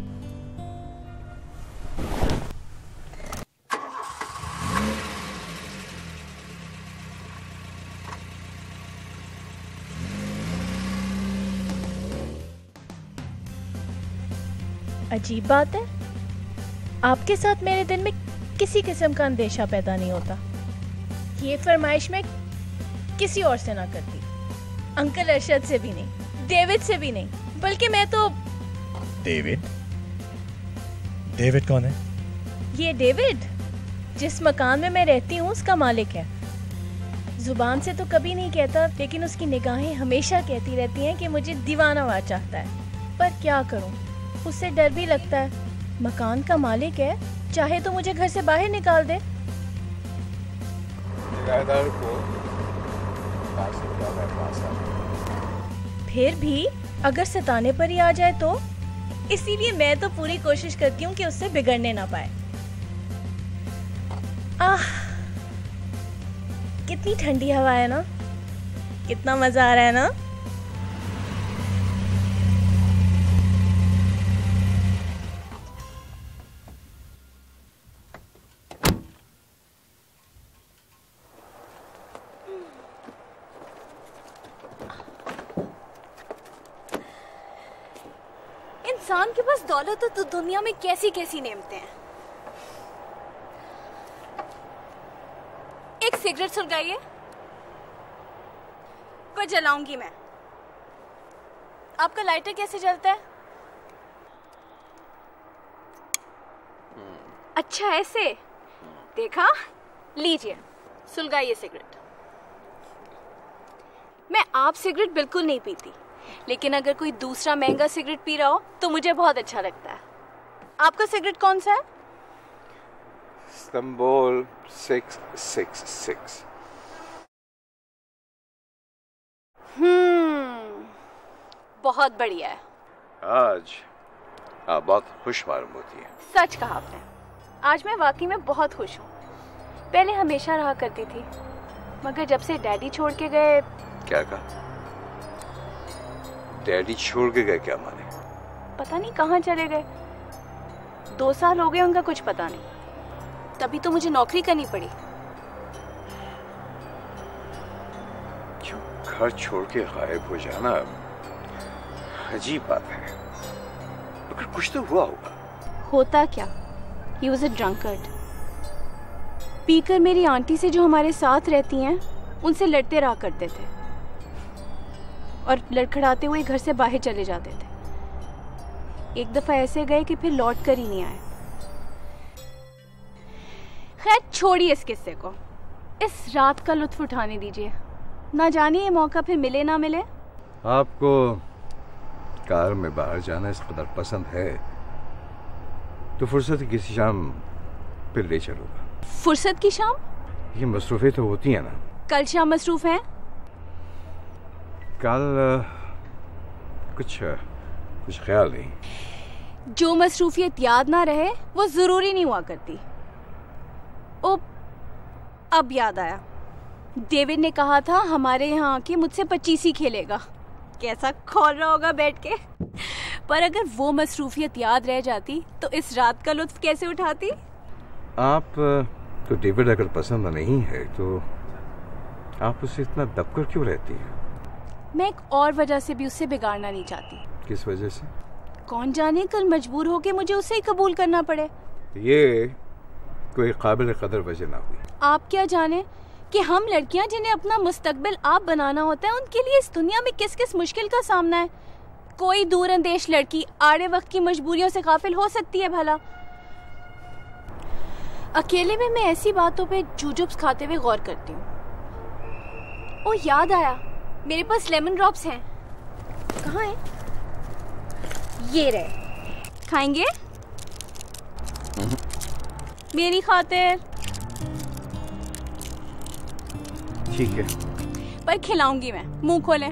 [SPEAKER 8] अजीब बात है, आपके साथ मेरे दिल में किसी किस्म का अंदेशा पैदा नहीं होता। ये फरमाइश मैं किसी और से ना करती, अंकल अरशद से भी नहीं, डेविड से भी नहीं, बल्कि मैं तो।
[SPEAKER 9] डेविड? डेविड कौन है?
[SPEAKER 8] ये डेविड जिस मकान में मैं रहती हूँ उसका मालिक है। जुबान से तो कभी नहीं कहता, लेकिन उसकी निगाहें हमेशा कहती रहती हैं कि मुझे दीवाना हुआ चाहता है। पर क्या करूँ, उससे डर भी लगता है। मकान का मालिक है, चाहे तो मुझे घर से बाहर निकाल दे।
[SPEAKER 9] किराएदार को पास पास
[SPEAKER 8] फिर भी अगर सताने पर ही आ जाए तो, इसीलिए मैं तो पूरी कोशिश करती हूँ कि उससे बिगड़ने ना पाए। आह, कितनी ठंडी हवा है ना, कितना मजा आ रहा है ना।
[SPEAKER 6] इंसान के पास दौलत हो तो दुनिया में कैसी कैसी नेमतें हैं। एक सिगरेट सुलगाइए, पर जलाऊंगी मैं। आपका लाइटर कैसे जलता है? अच्छा ऐसे, देखा? लीजिए, सुलगाइए सिगरेट। मैं आप सिगरेट बिल्कुल नहीं पीती, लेकिन अगर कोई दूसरा महंगा सिगरेट पी रहा हो तो मुझे बहुत अच्छा लगता है। आपका सिगरेट कौन सा है?
[SPEAKER 9] Istanbul six six six.
[SPEAKER 6] Hmm, बहुत बढ़िया है।
[SPEAKER 9] आज आप बहुत खुश मालूम होती है।
[SPEAKER 6] सच कहा आपने, आज मैं वाकई में बहुत खुश हूँ। पहले हमेशा रहा करती थी, मगर जब से डैडी छोड़ के गए।
[SPEAKER 9] क्या कहा? डैडी छोड़ के गए क्या माने?
[SPEAKER 6] पता नहीं कहाँ चले गए। दो साल हो गए, उनका कुछ पता नहीं। तभी तो मुझे नौकरी करनी पड़ी।
[SPEAKER 9] क्यों घर छोड़ के गायब हो जाना अजीब बात है, मगर कुछ तो हुआ होगा।
[SPEAKER 6] होता क्या, ही वॉज अ ड्रंकर्ड। पीकर मेरी आंटी से जो हमारे साथ रहती हैं उनसे लड़ते रहा करते थे और लड़खड़ाते हुए घर से बाहर चले जाते थे। एक दफा ऐसे गए कि फिर लौट कर ही नहीं आए। खैर छोड़िए इस किस्से को, इस रात का लुत्फ उठाने दीजिए। ना जानिए ये मौका फिर मिले ना मिले।
[SPEAKER 4] आपको कार में बाहर जाना इस कदर पसंद है तो फुर्सत की किसी शाम फिर ले चलूंगा।
[SPEAKER 6] फुर्सत की शाम?
[SPEAKER 4] ये मसरूफें तो होती है ना।
[SPEAKER 6] कल शाम मसरूफ हैं?
[SPEAKER 4] कल कुछ कुछ ख्याल नहीं।
[SPEAKER 6] जो मसरूफियत याद ना रहे वो जरूरी नहीं हुआ करती। ओ, अब याद आया, डेविड ने कहा था हमारे यहाँ आके मुझसे पच्चीसी खेलेगा। कैसा खोल रहा होगा बैठ के। पर अगर वो मसरूफियत याद रह जाती तो इस रात का लुत्फ कैसे उठाती?
[SPEAKER 4] आप तो डेविड अगर पसंद नहीं है तो आप उसे इतना दबकर क्यों रहती है?
[SPEAKER 6] मैं एक और वजह से भी उससे बिगाड़ना नहीं चाहती।
[SPEAKER 4] किस वजह से?
[SPEAKER 6] कौन जाने कल मजबूर होके मुझे उसे ही कबूल करना पड़े।
[SPEAKER 4] ये कोई काबिल कदर वजह ना हुई।
[SPEAKER 6] आप क्या जाने कि हम लड़कियां जिन्हें अपना मुस्तकबिल आप बनाना होता है उनके लिए इस दुनिया में किस किस मुश्किल का सामना है। कोई दूर अंदेश लड़की आड़े वक्त की मजबूरियों से गाफिल हो सकती है भला? अकेले में मैं ऐसी बातों पे जूजुब्स खाते हुए गौर करती हूँ। ओ याद आया, मेरे पास लेमन ड्रॉप्स हैं। कहाँ हैं? ये रहे, खाएंगे? मेरी खातिर।
[SPEAKER 4] ठीक है,
[SPEAKER 6] पर खिलाऊंगी मैं, मुंह खोलें।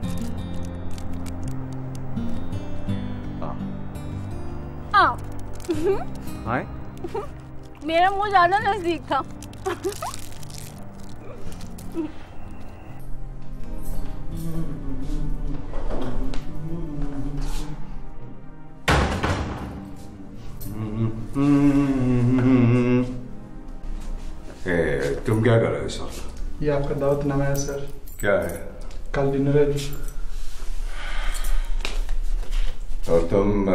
[SPEAKER 6] आओ।
[SPEAKER 4] हाय।
[SPEAKER 6] मेरा मुंह ज्यादा नजदीक था।
[SPEAKER 4] ए, तुम क्या कर रहे हो सर?
[SPEAKER 10] ये आपका दावतनामा है सर।
[SPEAKER 4] क्या है?
[SPEAKER 10] कल डिनर है जी।
[SPEAKER 4] और तुम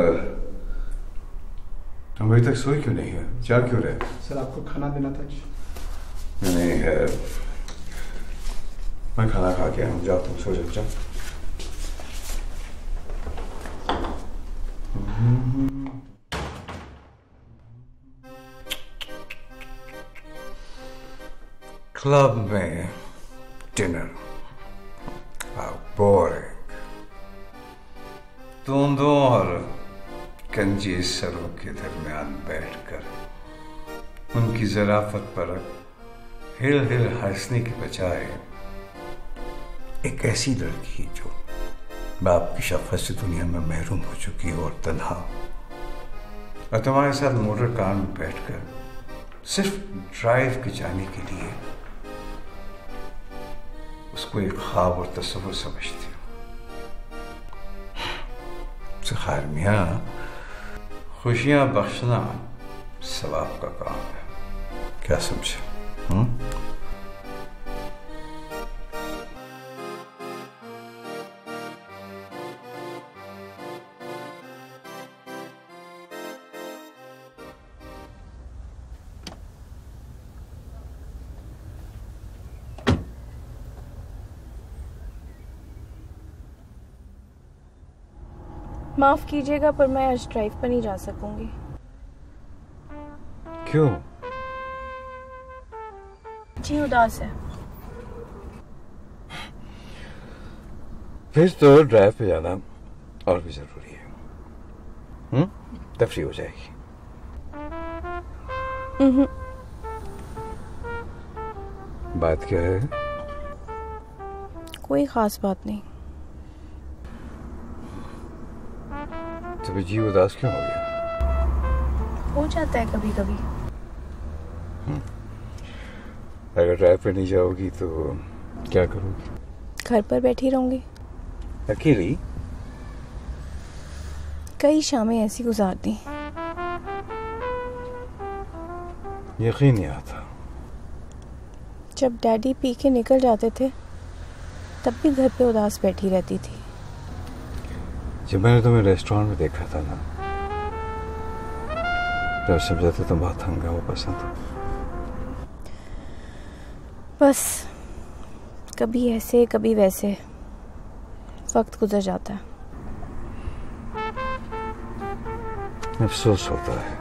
[SPEAKER 4] तुम अभी तक सोए क्यों नहीं है? जाग क्यों रहे?
[SPEAKER 10] सर आपको खाना देना था जी।
[SPEAKER 4] नहीं है, मैं खाना खा के आऊँ। जाओ तुम सो जाओ। जाओ। क्लब में डिनर, बोरिंग। धुंधों और गंजी सरों के दरमियान बैठकर उनकी ज़राफ़त पर हिल हिल हंसने के बजाय एक ऐसी लड़की जो बाप की शफ़क़त से दुनिया में महरूम हो चुकी हो और तन्हा, और तुम्हारे साथ मोटर कार में बैठकर सिर्फ ड्राइव के जाने के लिए उसको एक ख्वाब और तस्वुर समझती हूँ। ज़ख़ार मियाँ, खुशियाँ बख्शना सवाब का काम है, क्या समझे? हम्म?
[SPEAKER 6] माफ कीजिएगा पर मैं आज ड्राइव पर नहीं जा सकूंगी।
[SPEAKER 9] क्यों?
[SPEAKER 6] जी उदास है।
[SPEAKER 9] फिर तो ड्राइव पे जाना और भी जरूरी है। हम्म तफरी हो जाएगी।
[SPEAKER 6] हम्म
[SPEAKER 9] बात क्या है?
[SPEAKER 6] कोई खास बात नहीं।
[SPEAKER 9] तो जी उदास क्यों हो गया?
[SPEAKER 6] हो जाता है कभी कभी।
[SPEAKER 9] अगर ड्राइव पे नहीं जाओगी तो क्या करोगी?
[SPEAKER 6] घर पर बैठी रहूंगी।
[SPEAKER 9] अकेली?
[SPEAKER 6] कई शामें ऐसी गुजार दी।
[SPEAKER 9] यकीन नहीं आता।
[SPEAKER 6] जब डैडी पी के निकल जाते थे तब भी घर पे उदास बैठी रहती थी।
[SPEAKER 9] जब मैंने तुम्हें रेस्टोरेंट में देखा था ना, तब समझा था तुम बहुत हंगामा पसंद हो।
[SPEAKER 6] बस कभी ऐसे कभी वैसे वक्त गुजर जाता है।
[SPEAKER 9] अफसोस होता है।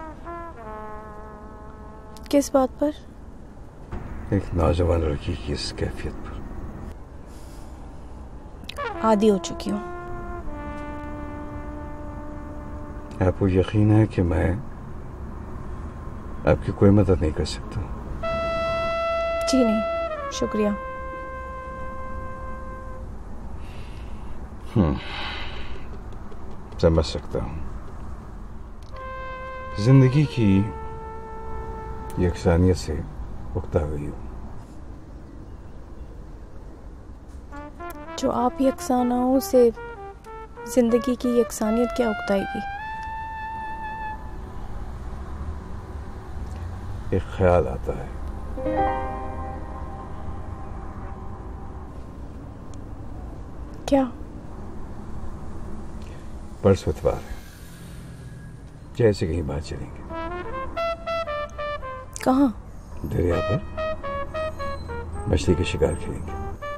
[SPEAKER 6] किस बात पर?
[SPEAKER 9] एक नौजवान लड़की की इस कैफियत पर।
[SPEAKER 6] आदी हो चुकी हूँ।
[SPEAKER 9] आपको यकीन है कि मैं आपकी कोई मदद नहीं कर सकता?
[SPEAKER 6] जी नहीं, शुक्रिया।
[SPEAKER 9] हम्म समझ सकता हूँ। जिंदगी की यकसानियत से उकता गई हूँ।
[SPEAKER 6] जो आप यकसानाओं से जिंदगी की यकसानियत क्या उकताएगी?
[SPEAKER 9] एक ख्याल आता है।
[SPEAKER 6] क्या?
[SPEAKER 9] परसों इतवार है, जैसे कहीं बाहर चलेंगे।
[SPEAKER 6] कहाँ?
[SPEAKER 9] दरिया पर मछली के शिकार खेलेंगे।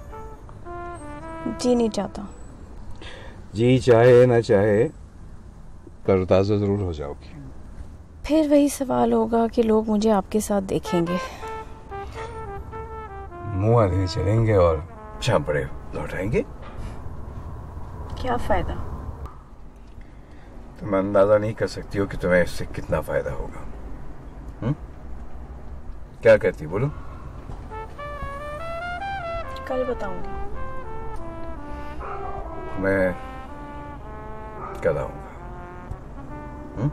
[SPEAKER 6] जी नहीं चाहता।
[SPEAKER 9] जी चाहे ना चाहे तरोताजा जरूर हो जाओगी।
[SPEAKER 6] फिर वही सवाल होगा कि लोग मुझे आपके साथ देखेंगे।
[SPEAKER 9] मुंह आधे चलेंगे और शाम पड़े लौट आएंगे।
[SPEAKER 6] क्या फायदा?
[SPEAKER 9] तुम अंदाजा नहीं कर सकती हो कि तुम्हें इससे कितना फायदा होगा। हुँ? क्या कहती बोलो?
[SPEAKER 6] कल बताऊंगी।
[SPEAKER 9] मैं कल आऊंगा। हुँ?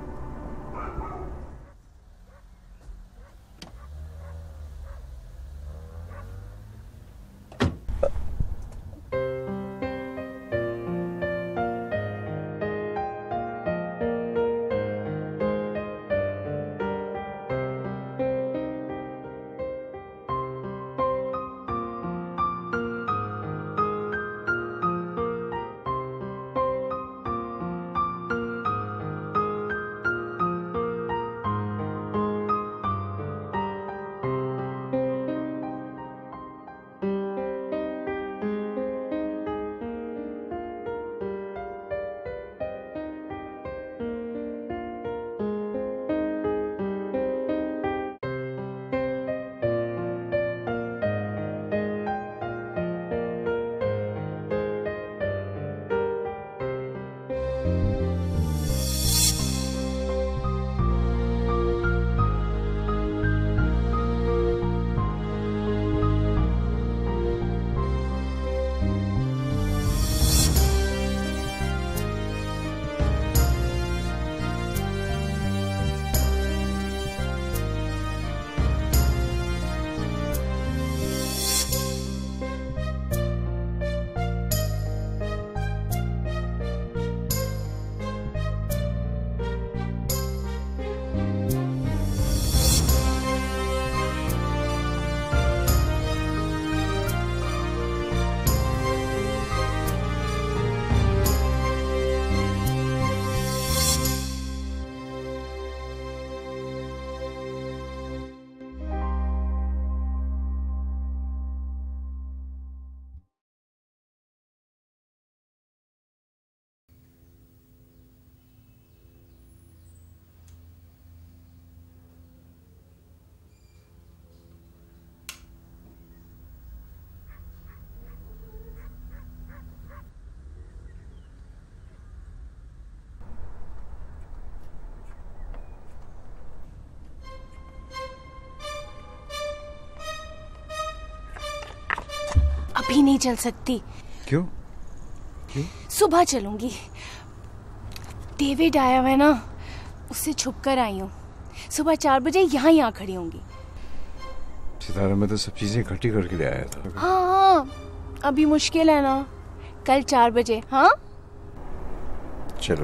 [SPEAKER 6] अभी नहीं चल सकती।
[SPEAKER 4] क्यों? क्यों?
[SPEAKER 6] सुबह चलूंगी। डेविड आया हुआ है ना, उससे छुप कर आई हूँ। सुबह चार बजे यहाँ यहाँ खड़ी होंगी।
[SPEAKER 4] सितारा, मैं तो सब चीजें इकट्ठी करके ले आया था।
[SPEAKER 6] हाँ हाँ, अभी मुश्किल है ना। कल चार बजे। हाँ
[SPEAKER 4] चलो,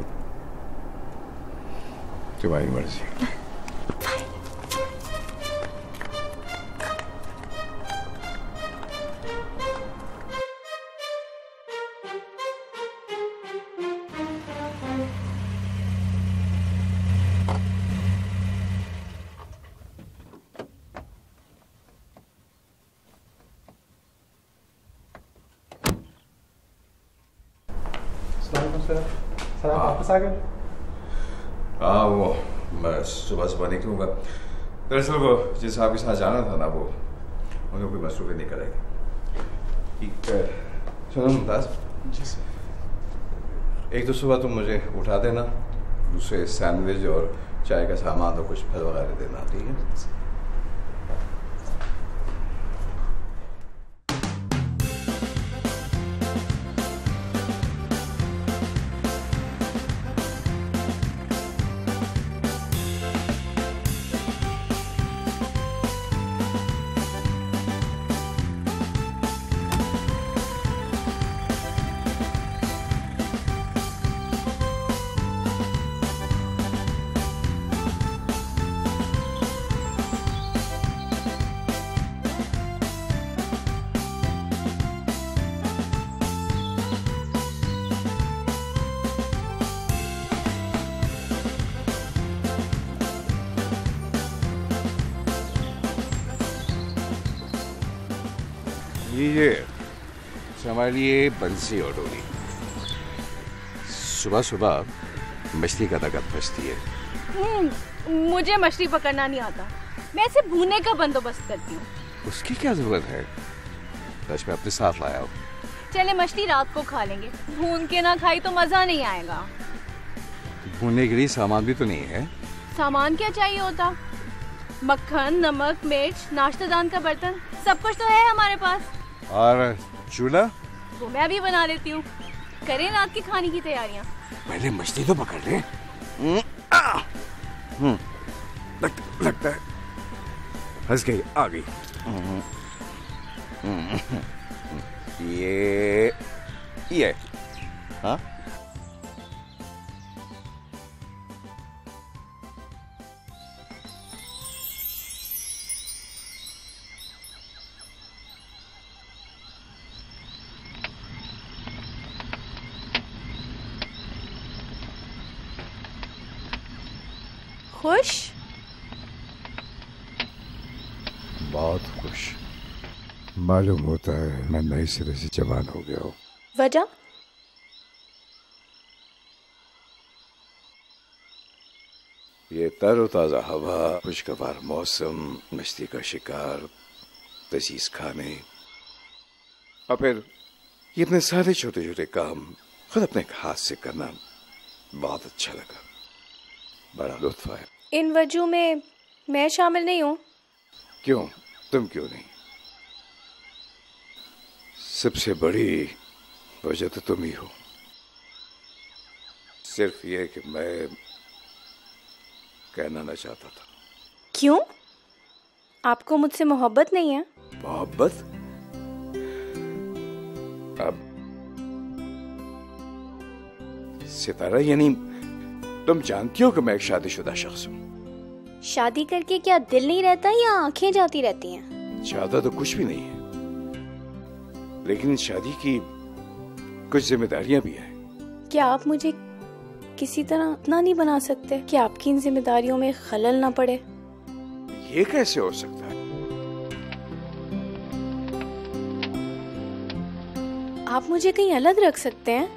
[SPEAKER 4] तुम्हारी मर्जी।
[SPEAKER 10] सर सर आप वापस आ गए?
[SPEAKER 4] हाँ, वो मैं सुबह सुबह निकलूंगा। दरअसल वो जिस साहब के साथ जाना था ना, वो उन्हें कोई मसरूफियत निकल आएगी। एक सुनो मुमताज, एक तो सुबह तुम मुझे उठा देना, दूसरे सैंडविच और चाय का सामान और कुछ फल वगैरह देना, ठीक है?
[SPEAKER 9] ये हमारे लिए बंसी और डोरी। सुबह सुबह मछली का तकत फंसती है।
[SPEAKER 6] मुझे मछली पकड़ना नहीं आता, मैं इसे भूनने का बंदोबस्त करती हूँ।
[SPEAKER 9] उसकी क्या जरूरत है? बस मैं अपने साथ लाया हूँ।
[SPEAKER 6] चले मछली रात को खा लेंगे, भून के ना खाई तो मजा नहीं आएगा।
[SPEAKER 9] भूनने के लिए सामान भी तो नहीं है।
[SPEAKER 6] सामान क्या चाहिए होता? मक्खन, नमक, मिर्च, नाश्तेदान का बर्तन, सब कुछ तो है हमारे पास।
[SPEAKER 9] और चूल्हा?
[SPEAKER 6] वो मैं भी बना लेती हूँ। करें रात की खाने की तैयारियाँ।
[SPEAKER 9] पहले मछली तो पकड़ ले। हम्म, लग, लगता है फंस गई, आ गई। ये ये हाँ
[SPEAKER 6] खुश?
[SPEAKER 9] बहुत खुश। मालूम होता है मैं नए सिरे से जवान हो गया हूँ।
[SPEAKER 8] वजह?
[SPEAKER 9] ये तरोताजा हवा, खुशगवार मौसम, मस्ती का शिकार, लजीज खाने, और फिर ये अपने सारे छोटे छोटे काम खुद अपने हाथ से करना बहुत अच्छा लगा। बड़ा लुत्फ आया।
[SPEAKER 8] इन वजह में मैं शामिल नहीं हूँ।
[SPEAKER 9] क्यों? तुम क्यों नहीं? सबसे बड़ी वजह तो तुम ही हो। सिर्फ ये कि मैं कहना ना चाहता था।
[SPEAKER 8] क्यों? आपको मुझसे मोहब्बत नहीं है?
[SPEAKER 9] मोहब्बत? अब सितारा, यानी तुम जानती हो कि मैं एक शादीशुदा शख्स हूँ।
[SPEAKER 8] शादी करके क्या दिल नहीं रहता या आंखें जाती रहती हैं?
[SPEAKER 9] ज्यादा तो कुछ भी नहीं है, लेकिन शादी की कुछ जिम्मेदारियां भी हैं।
[SPEAKER 8] क्या आप मुझे किसी तरह इतना नहीं बना सकते कि आपकी इन जिम्मेदारियों में खलल ना पड़े?
[SPEAKER 9] ये कैसे हो सकता है?
[SPEAKER 8] आप मुझे कहीं अलग रख सकते हैं,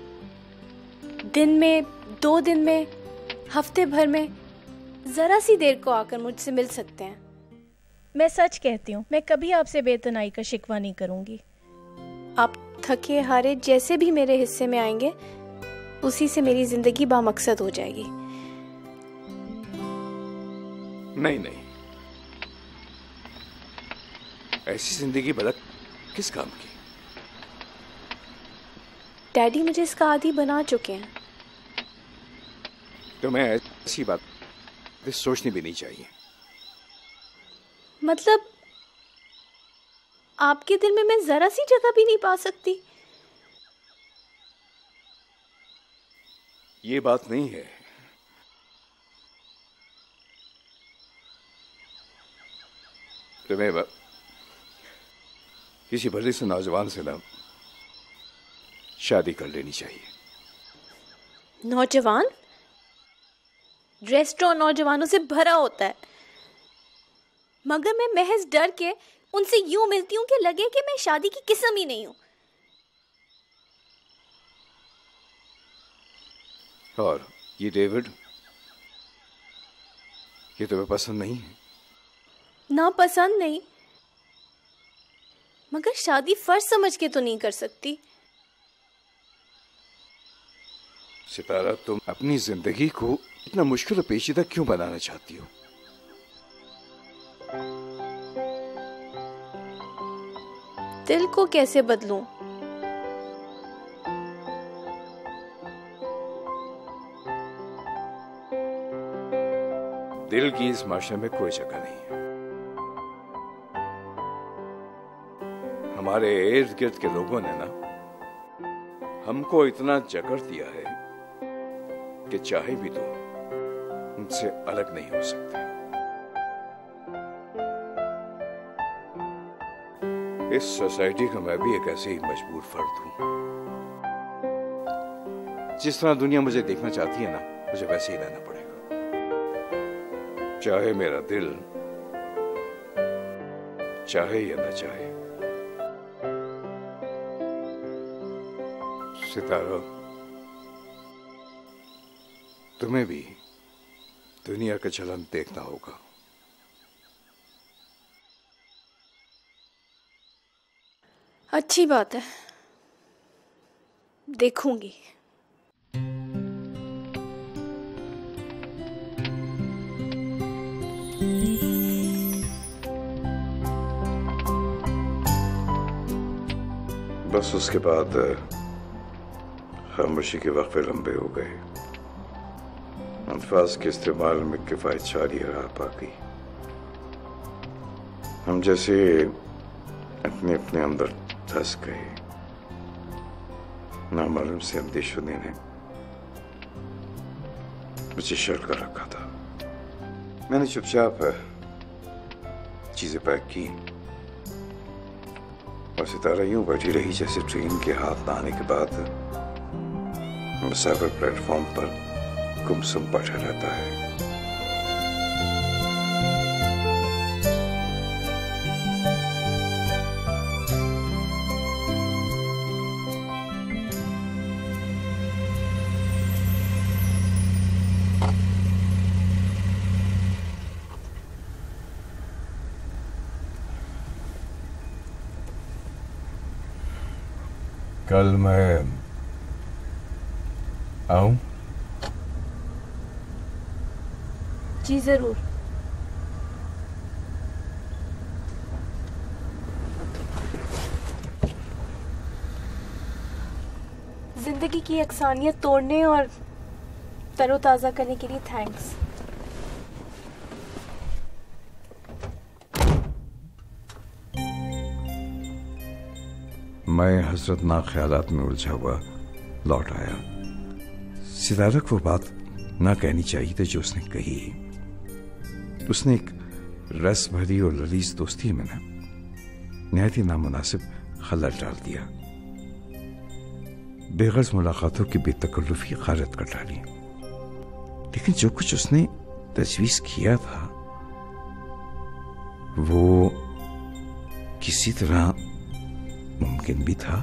[SPEAKER 8] दिन में, दो दिन में, हफ्ते भर में, जरा सी देर को आकर मुझसे मिल सकते हैं।
[SPEAKER 11] मैं सच कहती हूँ, मैं कभी आपसे बेतनाई का शिकवा नहीं करूंगी।
[SPEAKER 8] आप थके हारे जैसे भी मेरे हिस्से में आएंगे, उसी से मेरी जिंदगी बामकसद हो जाएगी।
[SPEAKER 9] नहीं नहीं, ऐसी जिंदगी भला किस काम की?
[SPEAKER 8] डैडी मुझे इसका आदी बना चुके हैं।
[SPEAKER 9] तुम्हें ऐसी बात सोचनी भी नहीं चाहिए।
[SPEAKER 8] मतलब आपके दिल में मैं जरा सी जगह भी नहीं पा सकती?
[SPEAKER 9] ये बात नहीं है। तुम्हें बा... किसी भले से नौजवान से ना शादी कर लेनी चाहिए।
[SPEAKER 8] नौजवान? रेस्टोरेंट नौजवानों से भरा होता है, मगर मैं महज डर के उनसे यूं मिलती हूं कि लगे कि मैं शादी की किस्म ही नहीं हूं।
[SPEAKER 9] और ये डेविड, ये तुम्हें पसंद नहीं है?
[SPEAKER 8] ना पसंद नहीं, मगर शादी फर्ज समझ के तो नहीं कर सकती।
[SPEAKER 9] सितारा, तुम अपनी जिंदगी को इतना मुश्किल और पेचीदा क्यों बनाना चाहती हो?
[SPEAKER 8] दिल को कैसे बदलूं?
[SPEAKER 9] दिल की इस माशरे में कोई जगह नहीं है। हमारे इर्द गिर्द के लोगों ने ना हमको इतना जकड़ दिया है कि चाहे भी तो उनसे अलग नहीं हो सकते। इस सोसाइटी का मैं भी एक ऐसे ही मजबूर फर्द हूं। जिस तरह दुनिया मुझे देखना चाहती है ना, मुझे वैसे ही रहना पड़ेगा, चाहे मेरा दिल चाहे या न चाहे। सितारा, तुम्हें भी दुनिया का चलन देखना होगा।
[SPEAKER 8] अच्छी बात है, देखूंगी।
[SPEAKER 9] बस उसके बाद खामोशी के वक्फे लंबे हो गए। अल्फाज के इस्तेमाल में किफायत जारी रहा बाकी। हम जैसे अपने अपने अंदर धंस गए। नामालूम से अंदेशों ने मुझे शर्ट कर रखा था। मैंने चुपचाप चीजें पैक की और सितारा यूं बैठी रही जैसे ट्रेन के हाथ न आने के बाद मुसाफिर प्लेटफॉर्म पर गुमसुम बैठा रहता है। कल मैं आऊं?
[SPEAKER 8] जी जरूर। जिंदगी की अक्सानियत तोड़ने और तरोताजा करने के लिए थैंक्स।
[SPEAKER 9] मैं हसरतनाक ख्यालात में उलझा हुआ लौट आया। सितारा को बात ना कहनी चाहिए थी जो उसने कही। उसने एक रस भरी और ललीज दोस्ती में ना निहायत ही नामुनासिब खलल डाल दिया। बेगर्ज मुलाकातों की बेतकल्लुफी खारिज कर डाली। लेकिन जो कुछ उसने तजवीज किया था वो किसी तरह मुमकिन भी था।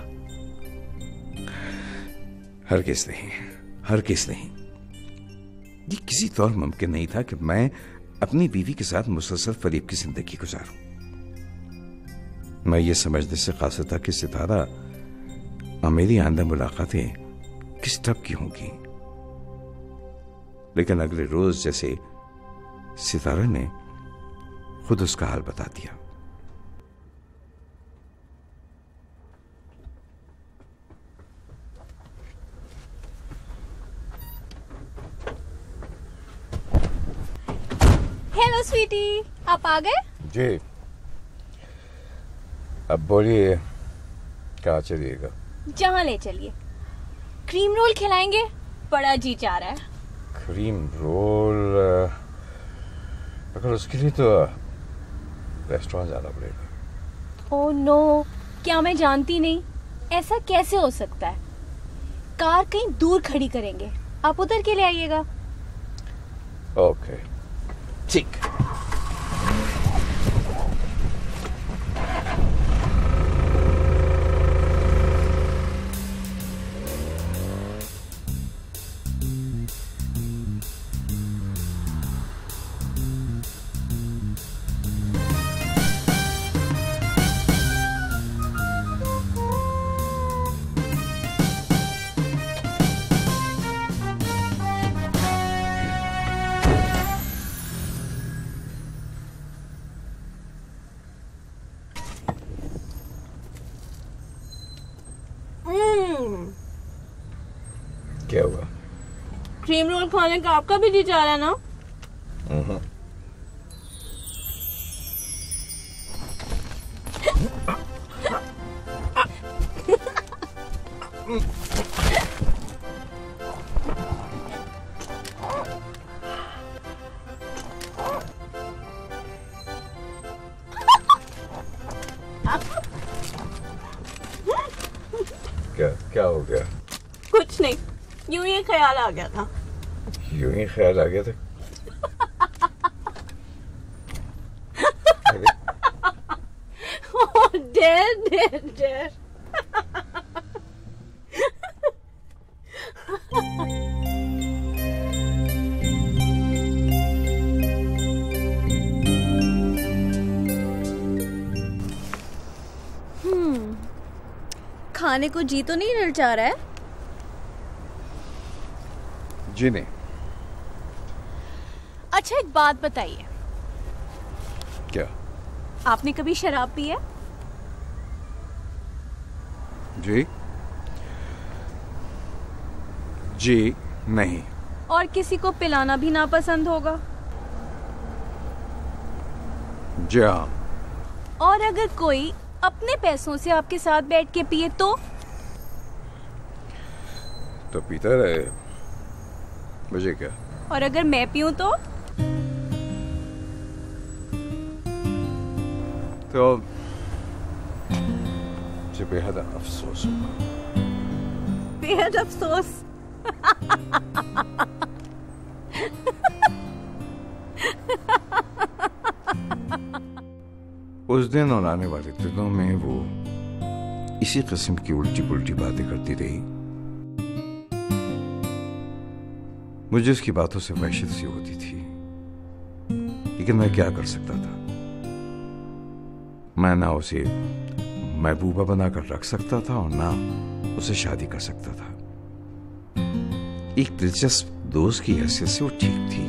[SPEAKER 9] हरगिज़ नहीं, हरगिज़ नहीं। ये किसी तौर मुमकिन नहीं था कि मैं अपनी बीवी के साथ मुसलसल फरीब की जिंदगी गुजारूं। मैं ये समझने से कासिर था कि सितारा और मेरी आंदा मुलाकातें किस ढब की होंगी। लेकिन अगले रोज जैसे सितारा ने खुद उसका हाल बता दिया।
[SPEAKER 6] हेलो स्वीटी, आप आ गए?
[SPEAKER 9] जी। अब बोलिए कहाँ चलिएगा?
[SPEAKER 6] जहाँ ले चलिए। क्रीम रोल खिलाएंगे, बड़ा जी चाह रहा है।
[SPEAKER 9] Cream roll? अगर उसके लिए तो रेस्टोरेंट जाना पड़ेगा।
[SPEAKER 6] ओह नो, क्या मैं जानती नहीं? ऐसा कैसे हो सकता है? कार कहीं दूर खड़ी करेंगे, आप उधर के ले आइएगा।
[SPEAKER 9] ओके, ठीक। क्या हुआ?
[SPEAKER 6] क्रीम रोल खाने का आपका भी जी चाह रहा है ना?
[SPEAKER 9] क्या क्या हो गया?
[SPEAKER 6] कुछ नहीं, यूं ही ख्याल आ गया था।
[SPEAKER 9] यूं ही ख्याल आ गया था?
[SPEAKER 6] oh, dear, dear, dear. हम्म, खाने को जी तो नहीं ललचा रहा है?
[SPEAKER 9] जी नहीं।
[SPEAKER 6] अच्छा, एक बात बताइए,
[SPEAKER 9] क्या?
[SPEAKER 6] आपने कभी शराब पी है?
[SPEAKER 9] जी जी नहीं।
[SPEAKER 6] और किसी को पिलाना भी नापसंद होगा?
[SPEAKER 9] जी हाँ।
[SPEAKER 6] और अगर कोई अपने पैसों से आपके साथ बैठ के पिए तो?
[SPEAKER 9] तो पीता रहे, मुझे क्या।
[SPEAKER 6] और अगर मैं पीऊं तो?
[SPEAKER 9] तो मुझे बेहद अफसोस होगा।
[SPEAKER 6] बेहद अफसोस?
[SPEAKER 9] उस दिन और आने वाले दिनों में वो इसी किस्म की उल्टी पुल्टी बातें करती रही। मुझे उसकी बातों से वहशत सी होती थी, लेकिन मैं क्या कर सकता था। मैं ना उसे महबूबा बनाकर रख सकता था और ना उसे शादी कर सकता था। एक दिलचस्प दोस्त की हैसियत से वो ठीक थी।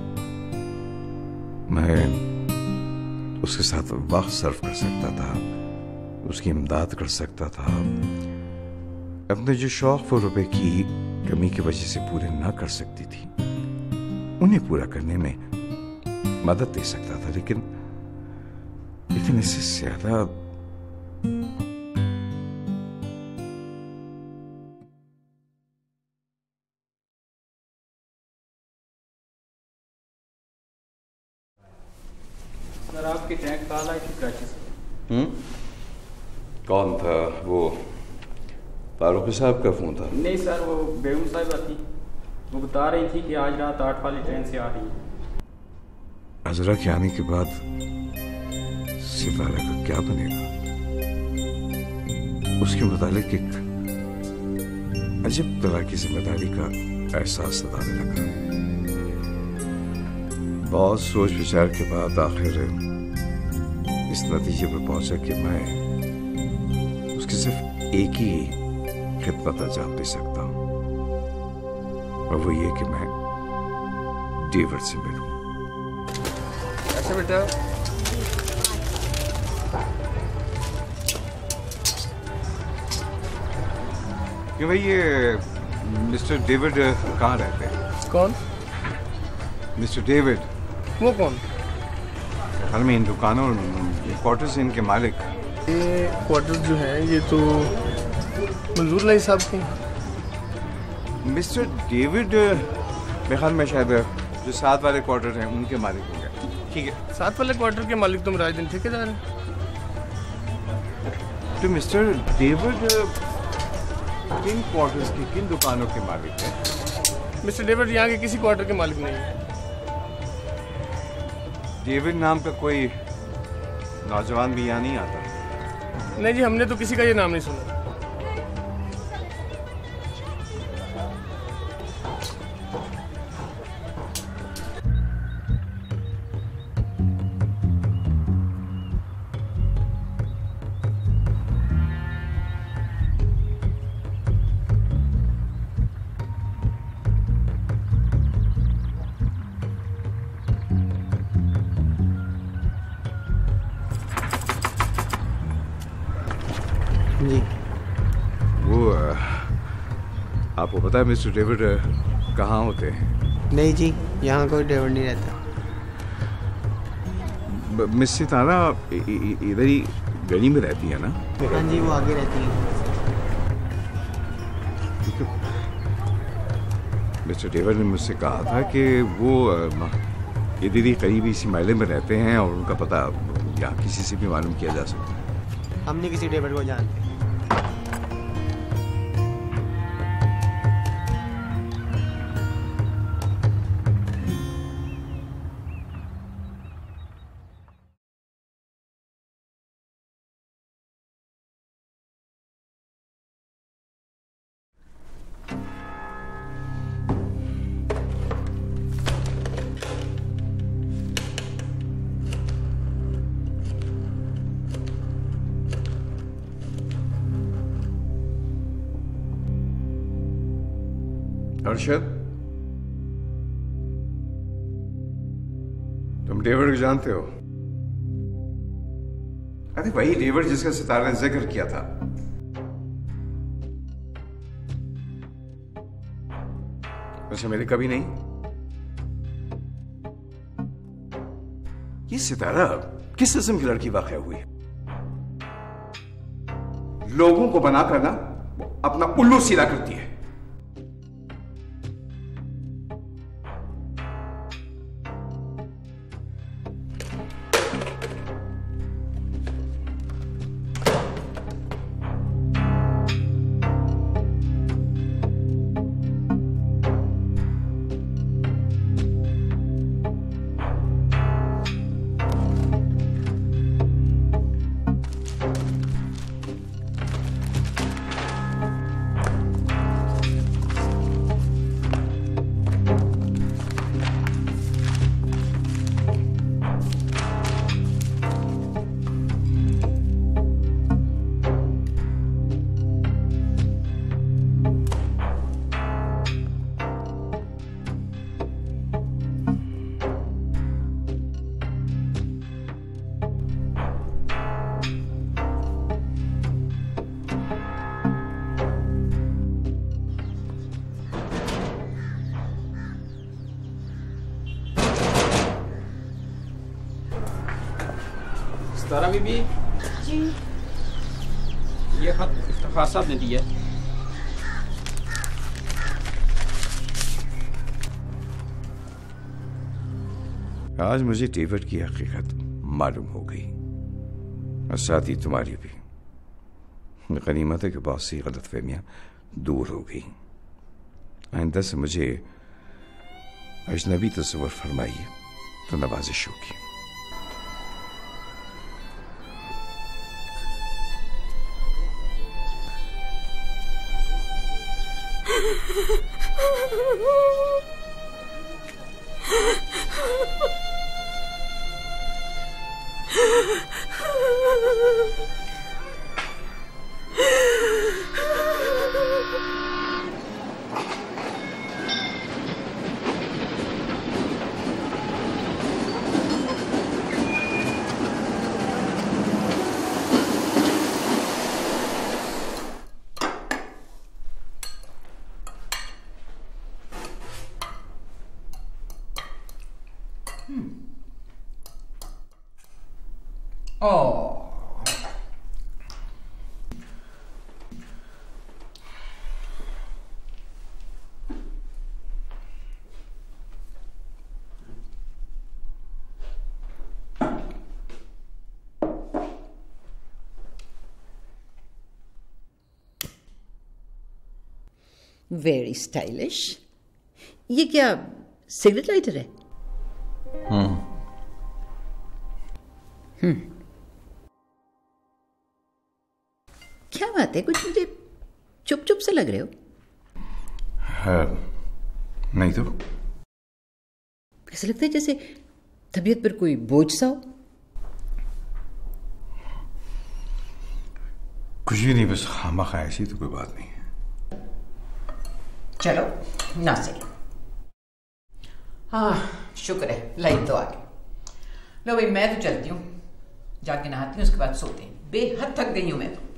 [SPEAKER 9] मैं उसके साथ वक्त सर्व कर सकता था, उसकी इमदाद कर सकता था, अपने जो शौक वो रुपए की कमी की वजह से पूरे ना कर सकती थी उन्हें पूरा करने में मदद दे सकता था। लेकिन लेकिन इससे ज्यादा
[SPEAKER 10] सर, आपकी टैंक कॉल आई थी कराची से।
[SPEAKER 9] हम्म कौन था वो? फारूक साहब का फोन था?
[SPEAKER 10] नहीं सर, वो बेगम साहिबा थी, वो बता रही थी कि आज रात आठ वाली ट्रेन से आ रही है।
[SPEAKER 9] अजरा के आने के बाद सितारा का क्या बनेगा? उसके मुतालिक एक अजीब तरह की जिम्मेदारी का एहसास सताने लगा। बहुत सोच विचार के बाद आखिर इस नतीजे पर पहुंचा कि मैं उसकी सिर्फ एक ही खिदमत अंजाम दे सकता हूं, और वो ये कि मैं डेविड से मिलूं।
[SPEAKER 10] अच्छा बेटा,
[SPEAKER 9] कि भाई ये मिस्टर डेविड कहाँ रहते हैं?
[SPEAKER 10] कौन?
[SPEAKER 9] Mister David.
[SPEAKER 10] वो कौन?
[SPEAKER 4] ख्याल में इन दुकानों क्वार्टर्स इनके मालिक,
[SPEAKER 12] ये क्वार्टर्स जो हैं ये तो मंजूर लाई साहब के।
[SPEAKER 4] मिस्टर डेविड मेरे ख्याल में शायद जो सात वाले क्वार्टर हैं उनके मालिक हो गए।
[SPEAKER 12] ठीक है, सात वाले क्वार्टर के मालिक तुम राजदीन ठेकेदार हैं।
[SPEAKER 4] तो मिस्टर डेविड किन क्वार्टर्स की किन दुकानों के मालिक हैं?
[SPEAKER 12] मिस्टर डेविड यहाँ के किसी क्वार्टर के मालिक नहीं है।
[SPEAKER 4] डेविड नाम का कोई नौजवान भी यहाँ नहीं आता?
[SPEAKER 12] नहीं जी, हमने तो किसी का ये नाम नहीं सुना।
[SPEAKER 4] आपको पता है मिस्टर डेविड कहाँ होते हैं?
[SPEAKER 13] नहीं जी, यहाँ कोई डेविड नहीं रहता।
[SPEAKER 4] मिस सितारा इधर ही गली में रहती है ना?
[SPEAKER 13] हाँ जी, वो आगे रहती है।
[SPEAKER 4] मिस्टर डेविड ने मुझसे कहा था कि वो ये दीदी करीब इसी महल्ले में रहते हैं और उनका पता यहाँ किसी से भी मालूम किया जा सकता है।
[SPEAKER 13] हम नहीं किसी डेविड को जानते।
[SPEAKER 4] अर्शद, तुम डेविड को जानते हो? अरे वही डेविड जिसका सितारा ने जिक्र किया था। वैसे मेरे कभी नहीं। ये सितारा किस किस्म की लड़की वाकया हुई है? लोगों को बनाकर ना अपना उल्लू सीधा करती है।
[SPEAKER 10] तारा बीबी जी, ये खत इफ्तिखार साहब ने दिया।
[SPEAKER 4] आज मुझे डेविड की हकीकत मालूम हो गई और साथ ही तुम्हारी भी। गनीमत है कि बहुत सी गलतफहमियां दूर हो गई। आइंदा से मुझे अजनबी तस्वर फरमाइए तो नवाजिश होगी।
[SPEAKER 1] Oh, very stylish. ये क्या सिगरेट लाइटर है?
[SPEAKER 9] हम्म
[SPEAKER 1] हम्म क्या बात है, कुछ मुझे चुप चुप से लग रहे हो।
[SPEAKER 9] हाँ, नहीं तो
[SPEAKER 1] ऐसा लगता है जैसे तबीयत पर कोई बोझ सा हो।
[SPEAKER 9] कुछ भी नहीं, बस खामखा ऐसी तो कोई बात नहीं है।
[SPEAKER 1] चलो ना सही। हाँ शुक्र है लाइट तो आ गई। लो भाई मैं तो चलती हूँ, जाके नहाती हूँ, उसके बाद सोते हैं। बेहद थक गई हूँ मैं तो।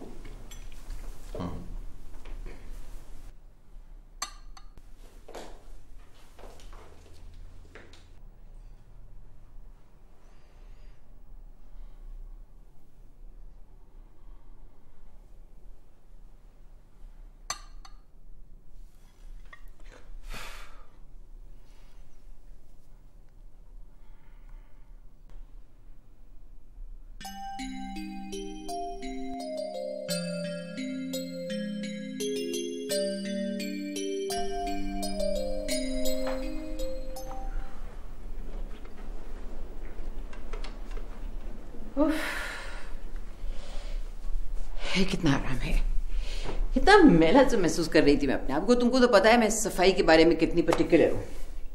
[SPEAKER 1] है कितना आराम है, कितना मैला सा महसूस कर रही थी मैं अपने आप को। तुमको तो पता है मैं सफाई के बारे में कितनी पर्टिकुलर हूँ।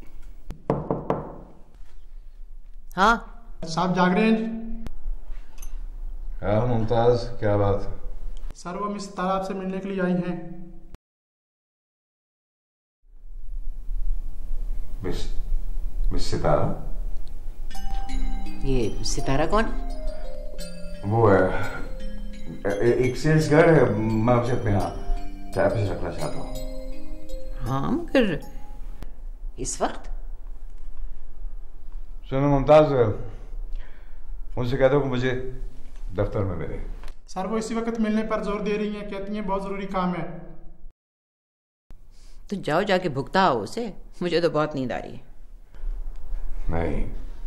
[SPEAKER 1] हाँ
[SPEAKER 12] साहब जाग रहे हैं?
[SPEAKER 9] हाँ मुमताज, क्या बात है?
[SPEAKER 12] सर वो मिस तारा आपसे मिलने के लिए आई हैं।
[SPEAKER 9] Miss miss Sitara?
[SPEAKER 1] ये सितारा कौन?
[SPEAKER 9] वो है एक सेल्स गर्ल है, मैं उसे अपने यहाँ चाय पे रखना चाहता हूँ।
[SPEAKER 1] हाँ मगर इस वक्त?
[SPEAKER 9] सुनो मुमताज, उनसे कह दो कि मुझे दफ्तर में मिले।
[SPEAKER 12] सर वो इसी वक्त मिलने पर जोर दे रही हैं, कहती हैं बहुत जरूरी काम है।
[SPEAKER 1] तो जाओ जाके भुगता हो उसे, मुझे तो बहुत नींद आ रही है।
[SPEAKER 9] नहीं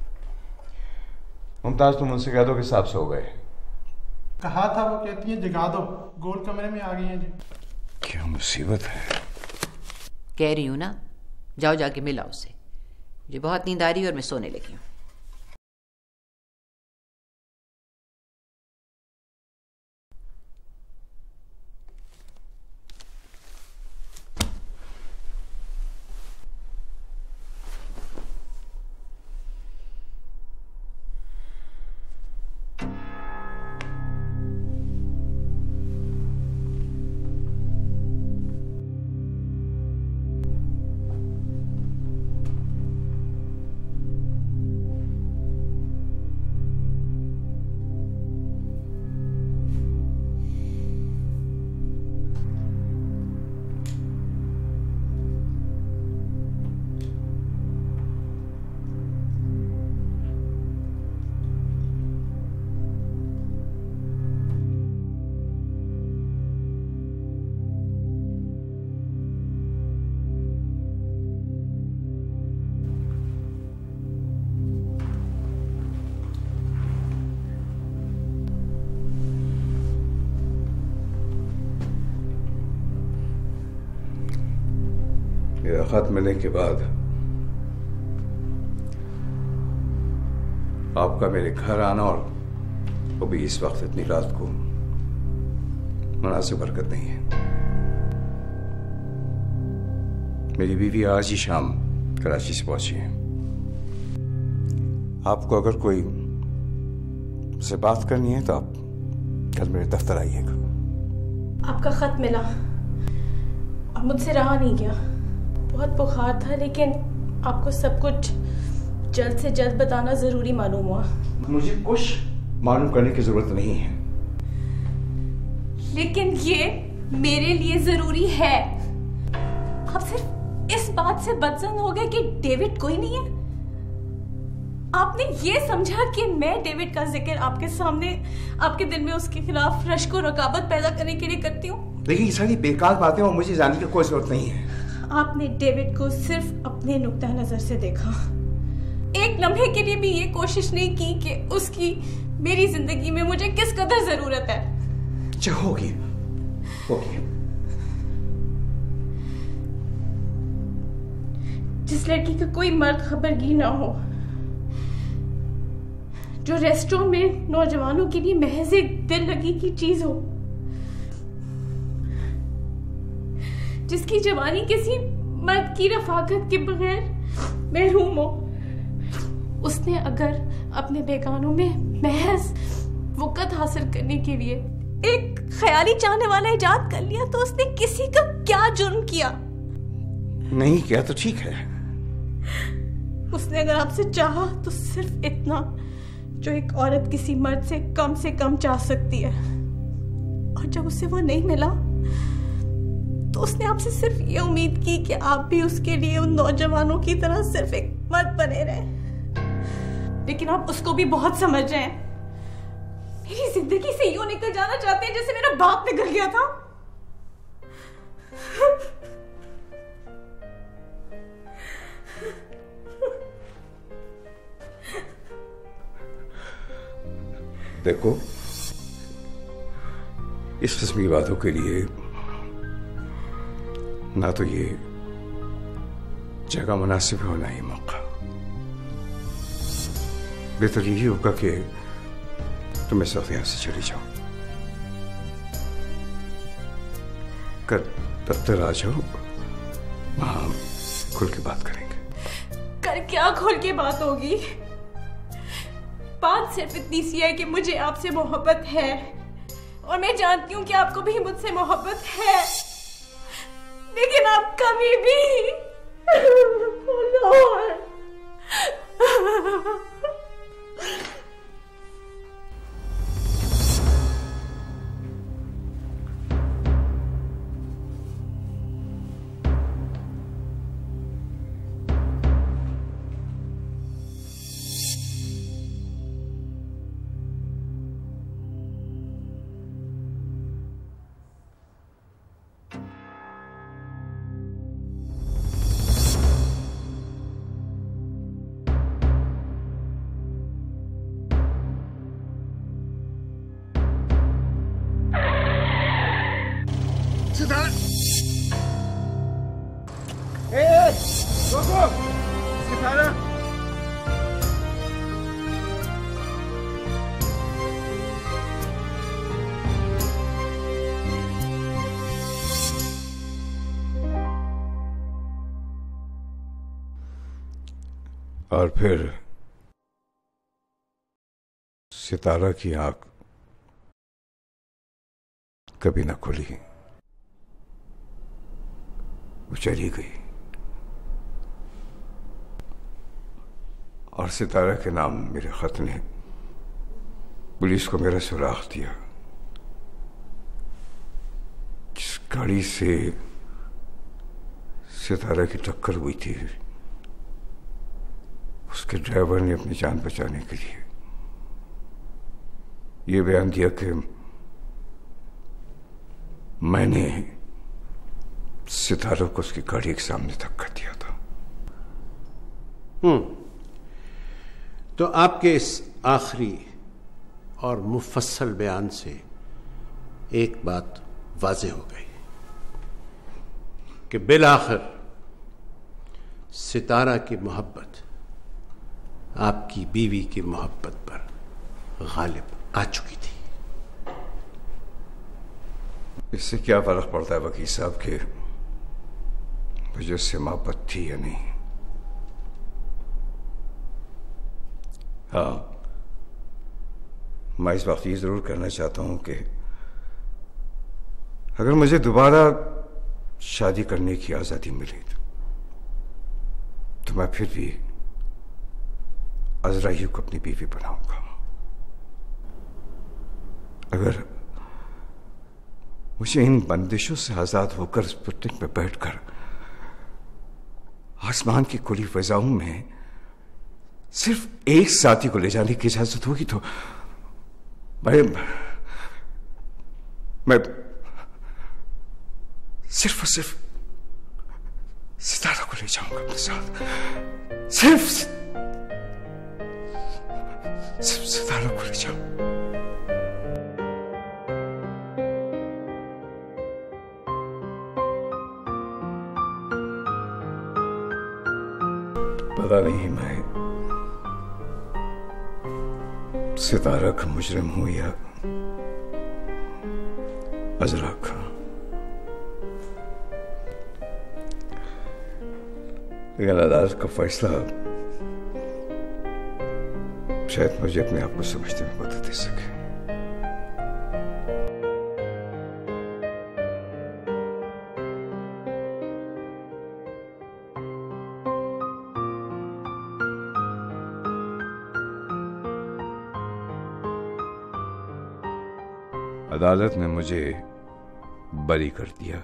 [SPEAKER 9] मुमताज, तुम उनसे कह दो कि साहब सो गए।
[SPEAKER 12] कहा था, वो कहती हैं जगा दो, गोल कमरे में आ गई हैं जी।
[SPEAKER 9] क्या मुसीबत है।
[SPEAKER 1] कह रही हूँ ना, जाओ जाके मिला उससे, मुझे बहुत नींद आ रही है और मैं सोने लगी हूँ।
[SPEAKER 9] मेरा खत मिलने के बाद आपका मेरे घर आना, और वो भी इस वक्त इतनी रात को, मुनासिब बरकत नहीं है। मेरी बीवी आज ही शाम कराची से पहुंची है। आपको अगर कोई से बात करनी है तो आप कल मेरे दफ्तर आइएगा।
[SPEAKER 8] आपका खत मिला और मुझसे रहा नहीं गया। बहुत बुखार था, लेकिन आपको सब कुछ जल्द से जल्द बताना जरूरी मालूम हुआ।
[SPEAKER 9] मुझे कुछ मालूम करने की जरूरत नहीं है,
[SPEAKER 6] लेकिन ये मेरे लिए जरूरी है। आप सिर्फ इस बात से बदजन हो गए कि डेविड कोई नहीं है। आपने ये समझा कि मैं डेविड का जिक्र आपके सामने, आपके दिल में उसके खिलाफ रश्क और रकाबत पैदा करने के लिए करती हूँ?
[SPEAKER 4] देखिए ये सारी बेकार बातें और मुझे जानने की कोई जरूरत नहीं है।
[SPEAKER 6] आपने डेविड को सिर्फ अपने नुक्ता नजर से देखा, एक लम्हे के लिए भी ये कोशिश नहीं की कि उसकी मेरी जिंदगी में मुझे किस कदर जरूरत है।
[SPEAKER 4] अच्छा होगी होगी।
[SPEAKER 6] जिस लड़की का कोई मर्द खबरगी ना हो, जो रेस्टोरेंट में नौजवानों के लिए महज एक दिल लगी की चीज हो, जिसकी जवानी किसी मर्द की रफाकत के बगैर महरूम हो, उसने अगर अपने बेगानों में महज वक़्त हासिल करने के लिए एक ख्याली चाहने वाला इजाद कर लिया, तो उसने किसी का क्या जुर्म किया?
[SPEAKER 4] नहीं किया तो ठीक है।
[SPEAKER 6] उसने अगर आपसे चाहा तो सिर्फ इतना जो एक औरत किसी मर्द से कम से कम चाह सकती है, और जब उसे वो नहीं मिला तो उसने आपसे सिर्फ ये उम्मीद की कि आप भी उसके लिए उन नौजवानों की तरह सिर्फ एक मर्द बने रहे। लेकिन आप उसको भी बहुत समझ रहे हैं। मेरी जिंदगी से यूं निकल जाना चाहते हैं जैसे मेरा बाप निकल गया था।
[SPEAKER 9] देखो, इस किस्म की बातों के लिए ना तो ये जगह मुनासिब है और ना ही मौका। बेहतर यही होगा कि तुम इस वक्त यहां से चली जाओ, कल दफ्तर आ जाओ, वहां खुल के बात करेंगे।
[SPEAKER 6] कर क्या खुल के बात होगी? बात सिर्फ इतनी सी है कि मुझे आपसे मोहब्बत है, और मैं जानती हूँ कि आपको भी मुझसे मोहब्बत है, लेकिन आप कभी भी
[SPEAKER 9] और फिर सितारा की आंख कभी ना खुली, वो चली गई, और सितारा के नाम मेरे खत ने पुलिस को मेरा सुराग दिया। जिस गाड़ी से सितारा की टक्कर हुई थी, उसके ड्राइवर ने अपनी जान बचाने के लिए ये बयान दिया कि मैंने सितारों को उसकी गाड़ी के सामने धक्का दिया था।
[SPEAKER 3] हम्म तो आपके इस आखिरी और मुफस्सल बयान से एक बात वाज़े हो गई कि बिलाखिर सितारा की मोहब्बत आपकी बीवी की मोहब्बत पर गालिब आ चुकी थी।
[SPEAKER 9] इससे क्या फर्क पड़ता है वकील साहब के मुझे उससे मोहब्बत थी या नहीं? हाँ, मैं इस वक्त ये जरूर कहना चाहता हूं कि अगर मुझे दोबारा शादी करने की आजादी मिली तो मैं फिर भी अज़राइल को अपनी बीवी बनाऊंगा। अगर मुझे इन बंदिशों से आजाद होकर स्पुतनिक में बैठकर आसमान की खुली फिजाओं में सिर्फ एक साथी को ले जाने की इजाजत होगी तो मैं मैं सिर्फ और सिर्फ सितारा को ले जाऊंगा अपने साथ। सिर्फ सिर्फ सितारा को ले जाऊं। पता नहीं मैं सितारा का मुजरिम हूं या अजरा का। लेकिन अदालत का फैसला शायद मुझे अपने आप को समझने में मदद दे सके। अदालत ने मुझे बरी कर दिया,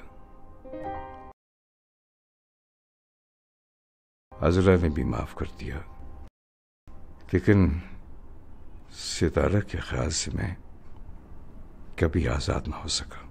[SPEAKER 9] अजरा ने भी माफ कर दिया, लेकिन सितारा के ख्याल से मैं कभी आजाद ना हो सका।